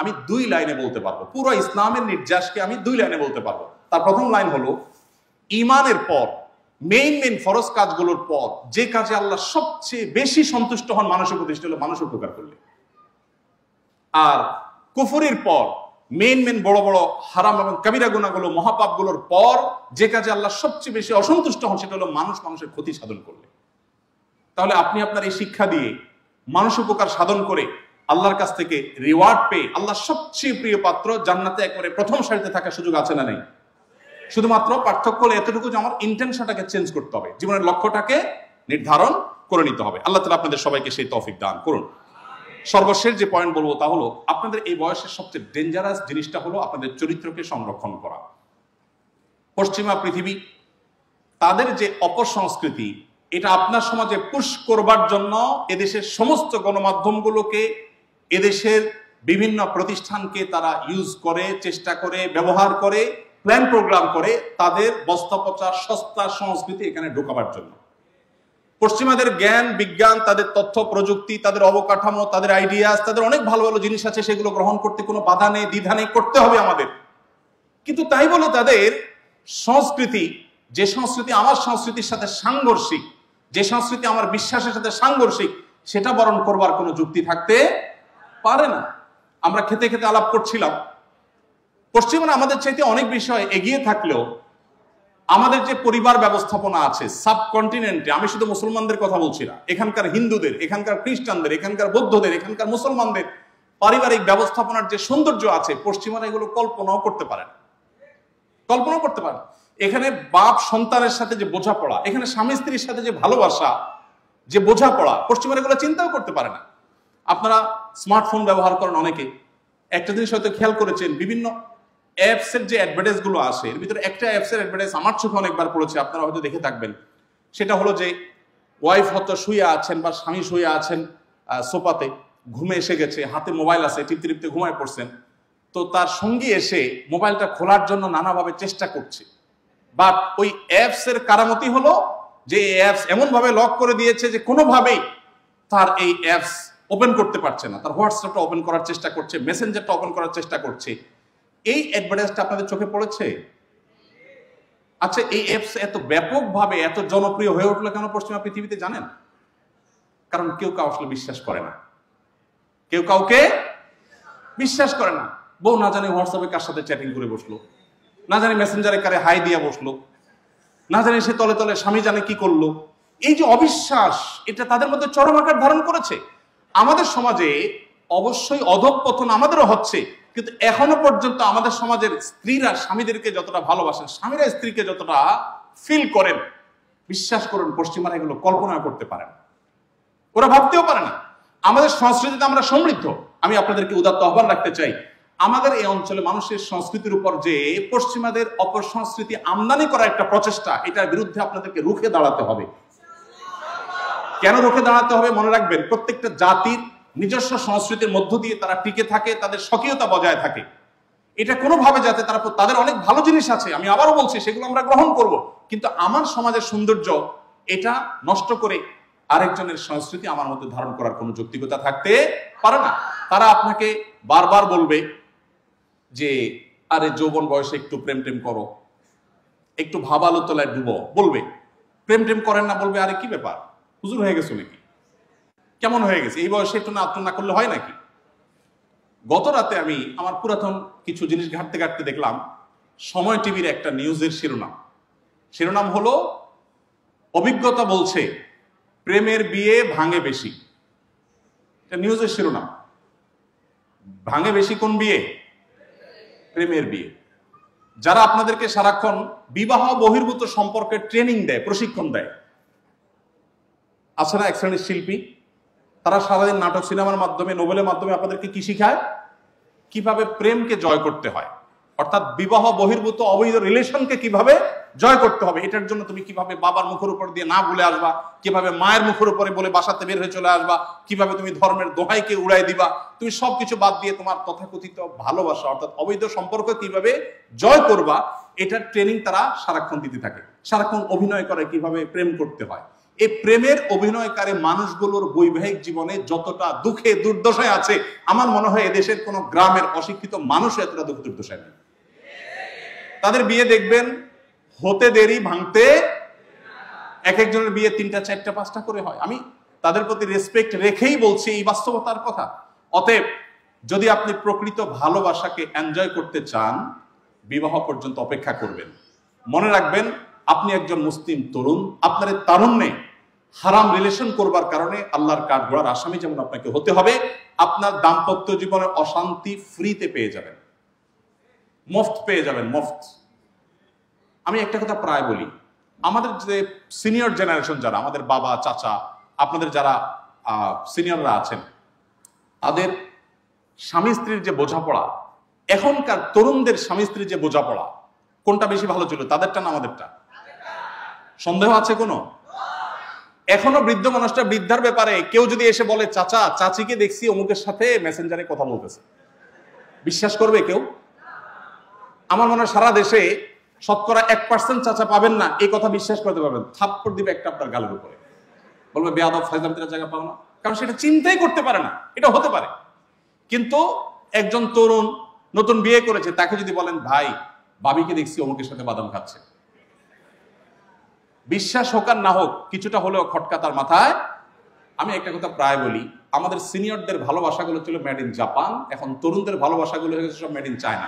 আমি দুই লাইনে বলতে পারবো, পুরো ইসলামের নির্যাসকে আমি দুই লাইনে বলতে পারবো। তার প্রথম লাইন হলো, ইমানের পর মেইন মেইন ফরজ কাজগুলোর পর যে কাজে আল্লাহ সবচেয়ে বেশি সন্তুষ্ট হন মানুষের প্রতি, সেটা হলো মানুষের উপকার করলে। আর কুফরির পর মেইন মেইন বড় বড় হারাম এবং কাবিরা গুনাহগুলো, মহাপাপগুলোর পর যে কাজে আল্লাহ সবচেয়ে বেশি অসন্তুষ্ট হন, সেটা হলো মানুষ মানুষের ক্ষতি সাধন করলে। তাহলে আপনি আপনার এই শিক্ষা দিয়ে মানুষ উপকার সাধন করে আল্লাহর কাছ থেকে রিওয়ার্ড পেয়ে আল্লাহর সবচেয়ে প্রিয় পাত্র জান্নাতে একবারে প্রথম সারিতে থাকার সুযোগ আছে না নেই? শুধুমাত্র পার্থক্য হলো এতটুকু যে আমার ইন্টেনশনটাকে চেঞ্জ করতে হবে, জীবনের লক্ষ্যটাকে নির্ধারণ করে নিতে হবে। আল্লাহ তাআলা আপনাদের সবাইকে সেই তৌফিক দান করুন। সর্বশেষ যে পয়েন্ট বলবো তা হলো, আপনাদের এই বয়সের সবচেয়ে ডেঞ্জারাস জিনিসটা হলো আপনাদের চরিত্রকে সংরক্ষণ করা। পশ্চিমা পৃথিবী তাদের যে অপসংস্কৃতি, এটা আপনার সমাজে পুশ করবার জন্য এদেশের সমস্ত গণমাধ্যমগুলোকে, এদেশের বিভিন্ন প্রতিষ্ঠানকে তারা ইউজ করে, চেষ্টা করে, ব্যবহার করে, প্ল্যান প্রোগ্রাম করে তাদের বস্তাপচা সস্তা সংস্কৃতি এখানে ঢোকাবার জন্য। পশ্চিমাদের জ্ঞান বিজ্ঞান, তাদের তথ্য প্রযুক্তি, তাদের অবকাঠামো, তাদের আইডিয়াস, তাদের অনেক ভালো ভালো জিনিস আছে, সেগুলো গ্রহণ করতে কোনো বাধা নেই, দ্বিধা নেই, করতে হবে আমাদের। কিন্তু তাই বলে তাদের সংস্কৃতি, যে সংস্কৃতি আমার সংস্কৃতির সাথে সাংঘর্ষিক, যে সংস্কৃতি আমার বিশ্বাসের সাথে সাংঘর্ষিক, সেটা বরণ করবার কোনো যুক্তি থাকতে পারে না। আমরা খেতে খেতে আলাপ করছিলাম, পশ্চিমরা আমাদের চাইতে অনেক বিষয় এগিয়ে থাকলেও আমাদের যে পরিবার ব্যবস্থাপনা আছে সাবকন্টিনেন্টে, আমি শুধু মুসলমানদের কথা বলছি না, এখানকার হিন্দুদের, এখানকার খ্রিস্টানদের, এখানকার বৌদ্ধদের, এখানকার মুসলমানদের পারিবারিক ব্যবস্থাপনার যে সৌন্দর্য আছে, পশ্চিমারা এগুলো কল্পনাও করতে পারে না, কল্পনাও করতে পারে না। এখানে বাপ সন্তানের সাথে যে বোঝাপড়া, এখানে স্বামী স্ত্রীর সাথে যে ভালোবাসা, যে বোঝাপড়া, পশ্চিমারা এগুলো চিন্তাও করতে পারে না। আপনারা স্মার্টফোন ব্যবহার করেন অনেকে, একটা জিনিস হয়তো খেয়াল করেছেন, বিভিন্ন অ্যাপসের যে অ্যাডভার্টাইজ গুলো আসে, এর ভিতরে একটা অ্যাপসের অ্যাডভার্টাইজ আমার চোখে অনেকবার পড়েছে, আপনারা হয়তো দেখে থাকবেন। সেটা হলো যে ওয়াইফ হয়তো শুয়ে আছেন বা স্বামী শুয়ে আছেন সোফাতে, ঘুমে এসে গেছে, হাতে মোবাইল আছে, টিপতে টিপতে ঘুমায় পড়ছেন, তো তার সঙ্গী এসে মোবাইলটা খোলার জন্য নানাভাবে চেষ্টা করছে, বাট ওই অ্যাপস এর কারামতি হলো যে অ্যাপস এমন ভাবে লক করে দিয়েছে যে কোনোভাবেই তার এই অ্যাপস ওপেন করতে পারছে না। তার হোয়াটসঅ্যাপটা ওপেন করার চেষ্টা করছে, মেসেঞ্জারটা ওপেন করার চেষ্টা করছে। এই অ্যাডভার্টাইজটা আপনাদের চোখে পড়েছে? আচ্ছা, এই অ্যাপস এত ব্যাপকভাবে এত জনপ্রিয় হয়ে উঠলো কেন পশ্চিমা পৃথিবীতে জানেন? কারণ কেউ কাউ আসলে বিশ্বাস করে না, কেউ কাউকে বিশ্বাস করে না। বউ না জানে হোয়াটসঅ্যাপে কার সাথে চ্যাটিং করে বসলো, না জানে মেসেঞ্জারে কারে হাই দিয়া বসলো, না জানে সে তলে তলে স্বামী জানে কি করলো। এই যে অবিশ্বাস, এটা তাদের মধ্যে চরম আকার ধারণ করেছে। আমাদের সমাজে অবশ্যই অধঃপতন আমাদেরও হচ্ছে, কিন্তু এখনো পর্যন্ত আমাদের সমাজের স্ত্রীরা স্বামীদেরকে যতটা ভালোবাসেন, স্বামীরা স্ত্রীকে যতটা ফিল করেন, বিশ্বাস করুন পশ্চিমারা এগুলো কল্পনা করতে পারেন, ওরা ভাবতেও পারে না। আমাদের সংস্কৃতিতে আমরা সমৃদ্ধ। আমি আপনাদেরকে উদাত্ত আহ্বান রাখতে চাই, আমাদের এই অঞ্চলে মানুষের সংস্কৃতির উপর যে পশ্চিমাদের অপসংস্কৃতি আমদানি করা একটা প্রচেষ্টা, এটার বিরুদ্ধে আপনাদেরকে রুখে দাঁড়াতে হবে। কেন রুখে দাঁড়াতে হবে? মনে রাখবেন, প্রত্যেকটা জাতির নিজস্ব সংস্কৃতির মধ্য দিয়ে তারা টিকে থাকে, তাদের স্বকীয়তা বজায় থাকে। এটা কোনোভাবে যাতে তারা, তাদের অনেক ভালো জিনিস আছে, আমি আবারও বলছি, সেগুলো আমরা গ্রহণ করব, কিন্তু আমার সমাজের সৌন্দর্য এটা নষ্ট করে আরেকজনের সংস্কৃতি আমার মধ্যে ধারণ করার কোনো যৌক্তিকতা থাকতে পারে না। তারা আপনাকে বারবার বলবে যে আরে যৌবন বয়সে একটু প্রেম টেম করো, একটু ভাবালো তলায় ডুবো, বলবে। প্রেম টেম করেন না, বলবে আরে কি ব্যাপার, হুজুর হয়ে গেছো নাকি, কেমন হয়ে গেছে, এই বয়সে একটু না আত্ম না করলে হয় নাকি? গত রাতে আমি আমার পুরাতন কিছু জিনিস ঘাটতে ঘাটতে দেখলাম সময় টিভির একটা নিউজের শিরোনাম। শিরোনাম হলো, অভিজ্ঞতা বলছে প্রেমের বিয়ে ভাঙে বেশি। এটা নিউজের শিরোনাম। ভাঙে বেশি কোন বিয়ে? প্রেমের বিয়ে। যারা আপনাদেরকে সারাক্ষণ বিবাহ বহির্ভূত সম্পর্কে ট্রেনিং দেয়, প্রশিক্ষণ দেয়, আছে না এক শ্রেণীর শিল্পী, তারা সারাদিন নাটক সিনেমার মাধ্যমে, নোবেলের মাধ্যমে আপনাদেরকে কি শিখায়? কিভাবে প্রেমকে জয় করতে হয়, অর্থাৎ বিবাহ বহির্ভূত অবৈধ রিলেশনকে কিভাবে জয় করতে হবে। এটার জন্য তুমি কিভাবে বাবার মুখের উপর দিয়ে না বলে আসবা, কিভাবে মায়ের মুখের উপরে বলে বাসাতে বের হয়ে চলে আসবা, কিভাবে তুমি ধর্মের দোহাইকে উড়াই দিবা, তুমি সবকিছু বাদ দিয়ে তোমার তথাকথিত ভালোবাসা অর্থাৎ অবৈধ সম্পর্ক কিভাবে জয় করবা, এটার ট্রেনিং তারা সারাক্ষণ দিতে থাকে। সারাক্ষণ অভিনয় করে কিভাবে প্রেম করতে হয়, এই প্রেমের অভিনয়কারী মানুষগুলোর বৈবাহিক জীবনে যতটা দুঃখে দুর্দশায় আছে, আমার মনে হয় এদেশের কোন গ্রামের অশিক্ষিত মানুষ এতটা দুঃখ দুর্দশায় নেই। তাদের বিয়ে দেখবেন হতে দেরি ভাঙতে, এক একজনের বিয়ে তিনটা চারটা পাঁচটা করে হয়। আমি তাদের প্রতি রেসপেক্ট রেখেই বলছি এই বাস্তবতার কথা। অতএব যদি আপনি প্রকৃত ভালোবাসাকে এনজয় করতে চান, বিবাহ পর্যন্ত অপেক্ষা করবেন। মনে রাখবেন, আপনি একজন মুসলিম তরুণ, আপনার তারুণ্যে হারাম রিলেশন করবার কারণে আল্লাহর কাঠগড়ার আসামি যেমন আপনাকে হতে হবে, আপনার দাম্পত্য জীবনের অশান্তি ফ্রিতে পেয়ে যাবেন, মুফত পেয়ে যাবেন, মুফত। আমি একটা কথা প্রায় বলি, আমাদের যে সিনিয়র জেনারেশন যারা, আমাদের বাবা চাচা, আপনাদের যারা সিনিয়ররা আছেন, তাদের স্বামী স্ত্রীর যে বোঝাপড়া, এখনকার তরুণদের স্বামী স্ত্রীর যে বোঝাপড়া, কোনটা বেশি ভালো ছিল, তাদেরটা না আমাদেরটা? সন্দেহ আছে কোনো? এখনো বৃদ্ধ মানুষটা বৃদ্ধার ব্যাপারে কেউ যদি এসে বলে, চাচা চাচিকে দেখছি অমুকের সাথে মেসেঞ্জারে কথা বলতেছে, বিশ্বাস করবে কেউ? আমার মনে হয় সারা দেশে শতকরা এক পার্সেন্ট চাচা পাবেন না এই কথা বিশ্বাস করতে পারবেন। থাপ্পড় দিবে একটা আপনার গালের উপরে, বলবে বেয়াদব ফাইজলাম তেরা জায়গা পাও না, কারণ সেটা চিন্তাই করতে পারে না এটা হতে পারে। কিন্তু একজন তরুণ নতুন বিয়ে করেছে, তাকে যদি বলেন, ভাই ভাবিকে দেখছি অমুকের সাথে বাদাম খাচ্ছে, বিশ্বাস হোক আর না হোক কিছুটা হলেও খটকা তার মাথায়। আমি একটা কথা প্রায় বলি, আমাদের সিনিয়রদের ভালোবাসাগুলো ছিল মেড ইন জাপান, এখন তরুণদের ভালোবাসাগুলো হয়ে গেছে সব মেড ইন চায়না।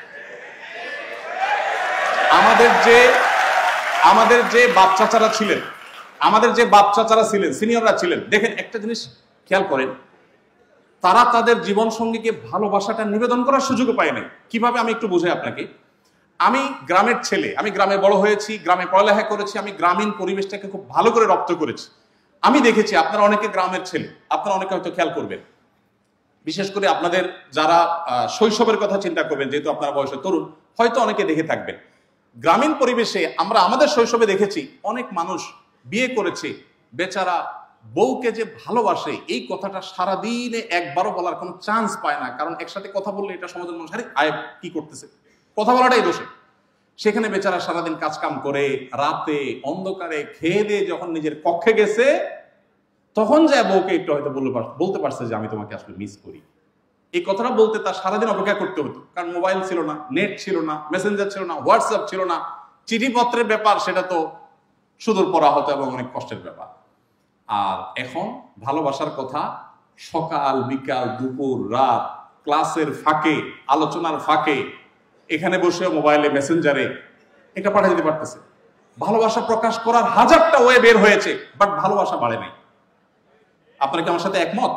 আমাদের যে আমাদের যে বাপ চাচারা ছিলেন, আমাদের যে বাপ চাচারা ছিলেন, সিনিয়ররা ছিলেন, দেখেন একটা জিনিস খেয়াল করেন, তারা তাদের জীবন সঙ্গীকে ভালোবাসাটা নিবেদন করার সুযোগও পায় নাই। কিভাবে আমি একটু বুঝাই আপনাকে। আমি গ্রামের ছেলে, আমি গ্রামে বড় হয়েছি, গ্রামে পড়ালেখা করেছি, আমি গ্রামীণ পরিবেশটাকে খুব ভালো করে রপ্ত করেছি। আমি দেখেছি, আপনারা অনেকে গ্রামের ছেলে, আপনারা অনেকে হয়তো খেয়াল করবেন, বিশেষ করে আপনাদের যারা শৈশবের কথা চিন্তা করবেন, যেহেতু আপনার বয়সে তরুণ, হয়তো অনেকে দেখে থাকবেন। গ্রামীণ পরিবেশে আমরা আমাদের শৈশবে দেখেছি অনেক মানুষ বিয়ে করেছে, বেচারা বউকে যে ভালোবাসে এই কথাটা সারাদিনে একবারও বলার কোনো চান্স পায় না, কারণ একসাথে কথা বললে এটা সমাজের মানুষ আরে আয় কি করতেছে, কথা বলাটাই দোষে। সেখানে বেচারা সারাদিন কাজ কাম করে রাতে অন্ধকারে খেয়ে দিয়ে যখন নিজের কক্ষে গেছে, তখন যায় বউকে একটু হয়তো বলতে পারছে যে আমি তোমাকে আসলে মিস করি। এই কথাটা বলতে তার সারাদিন অপেক্ষা করতে হতো, কারণ মোবাইল ছিল না, নেট ছিল না, মেসেঞ্জার ছিল না, হোয়াটসঅ্যাপ ছিল না, চিঠিপত্রের ব্যাপার সেটা তো সুদূর পড়া হতো এবং অনেক কষ্টের ব্যাপার। আর এখন ভালোবাসার কথা সকাল বিকাল দুপুর রাত, ক্লাসের ফাঁকে, আলোচনার ফাঁকে, এখানে বসে মোবাইলে মেসেঞ্জারে এটা পাঠিয়ে দিতে পারতেছে। ভালোবাসা প্রকাশ করার হাজারটা ওয়ে বের হয়েছে, বাট ভালোবাসা বাড়ে নাই। আপনারা কি আমার সাথে একমত?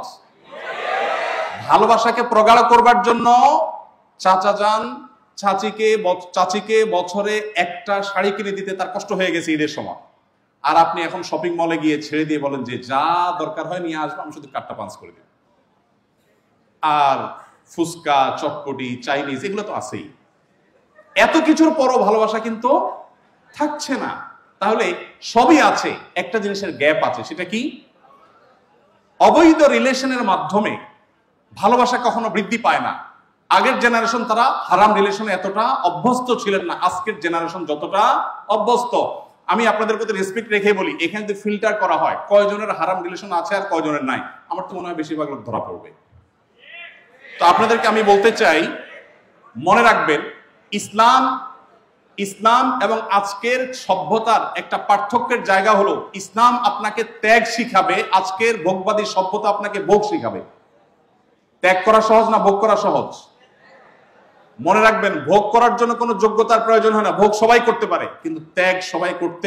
ভালোবাসাকে প্রগাঢ় করবার জন্য চাচা যান চাচিকে চাচিকে বছরে একটা শাড়ি কিনে দিতে তার কষ্ট হয়ে গেছে ঈদের সময়, আর আপনি এখন শপিং মলে গিয়ে ছেড়ে দিয়ে বলেন যে যা দরকার হয় নিয়ে আসবো, আমি শুধু কার্ডটা পাঞ্চ করে দেব। আর ফুচকা, চটপটি, চাইনিজ এগুলো তো আছেই। এত কিছুর পরও ভালোবাসা কিন্তু থাকছে না। তাহলে সবই আছে, একটা জিনিসের গ্যাপ আছে, সেটা কি? অবৈধ রিলেশনের মাধ্যমে ভালোবাসা কখনো বৃদ্ধি পায় না। আগের জেনারেশন তারা হারাম রিলেশনে এতটা অভ্যস্ত ছিলেন না, আজকের জেনারেশন যতটা অভ্যস্ত। আমি আপনাদের প্রতি রেসপেক্ট রেখে বলি, এখানে যদি ফিল্টার করা হয় কয়জনের হারাম রিলেশন আছে আর কয়জনের নাই, আমার তো মনে হয় বেশিরভাগ লোক ধরা পড়বে। তো আপনাদেরকে আমি বলতে চাই, মনে রাখবেন ইসলাম ইসলাম এবং আজকের সভ্যতার একটা পার্থক্যের জায়গা হলো, ইসলাম আপনাকে ত্যাগ শিখাবে, আজকের ভোগবাদী সভ্যতা আপনাকে ভোগ শিখাবে। ত্যাগ করা সহজ না ভোগ করা সহজ? মনে রাখবেন, ভোগ করার জন্য কোনো যোগ্যতার প্রয়োজন হয় না, ভোগ সবাই করতে পারে, কিন্তু ত্যাগ সবাই করতে।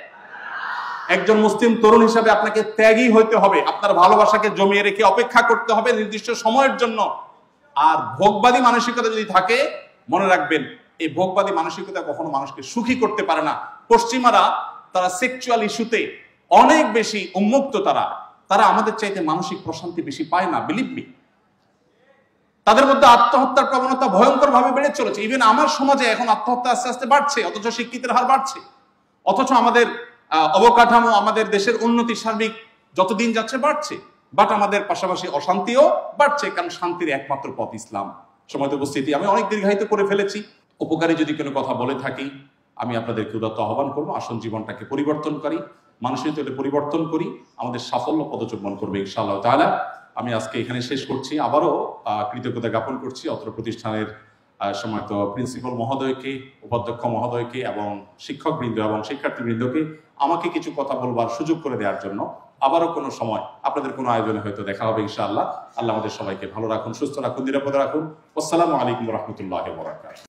একজন মুসলিম তরুণ হিসাবে আপনাকে ত্যাগী হইতে হবে, আপনার ভালোবাসাকে জমিয়ে রেখে অপেক্ষা করতে হবে নির্দিষ্ট সময়ের জন্য। আর ভোগবাদী মানসিকতা যদি থাকে, মনে রাখবেন এই ভোগবাদী মানসিকতা কখনো মানুষকে সুখী করতে পারে না। পশ্চিমারা তারা সেক্সুয়াল ইস্যুতে অনেক বেশি উন্মুক্ত, তারা তারা আমাদের চাইতে মানসিক প্রশান্তি বেশি পায় না, বিলিভ মি। তাদের মধ্যে আত্মহত্যার প্রবণতা ভয়ঙ্কর ভাবে বেড়ে চলেছে। ইভেন আমার সমাজে এখন আত্মহত্যা আস্তে আস্তে বাড়ছে, অথচ শিক্ষিতের হার বাড়ছে, অথচ আমাদের অবকাঠামো, আমাদের দেশের উন্নতি সার্বিক যতদিন যাচ্ছে বাড়ছে, বাট আমাদের পাশাপাশি অশান্তিও বাড়ছে, কারণ শান্তির একমাত্র পথ ইসলাম। সময় উপস্থিতি, আমি অনেক দীর্ঘায়িত করে ফেলেছি। উপকারী যদি কোনো কথা বলে থাকি, আমি আপনাদেরকে উদাত্ত আহ্বান করবো, আসুন জীবনটাকে পরিবর্তন করি। মানুষের তৈরি পরিবর্তন করি, আমাদের সাফল্য পদচুম্বন করবে ইনশাআল্লাহ তাআলা। আমি আজকে এখানে শেষ করছি, আবারও আহ, কৃতজ্ঞতা জ্ঞাপন করছি অত্র প্রতিষ্ঠানের আহ, সময়ত প্রিন্সিপাল মহোদয়কে, উপাধ্যক্ষ মহোদয়কে এবং শিক্ষকবৃন্দ এবং শিক্ষার্থীবৃন্দকে আমাকে কিছু কথা বলবার সুযোগ করে দেওয়ার জন্য। আবারও কোনো সময় আপনাদের কোনো আয়োজনে হয়তো দেখা হবে ইনশাআল্লাহ। আল্লাহ আমাদের সবাইকে ভালো রাখুন, সুস্থ রাখুন, নিরাপদে রাখুন। আসসালামু আলাইকুম ওয়া রাহমাতুল্লাহি ওয়া বারাকাতুহু।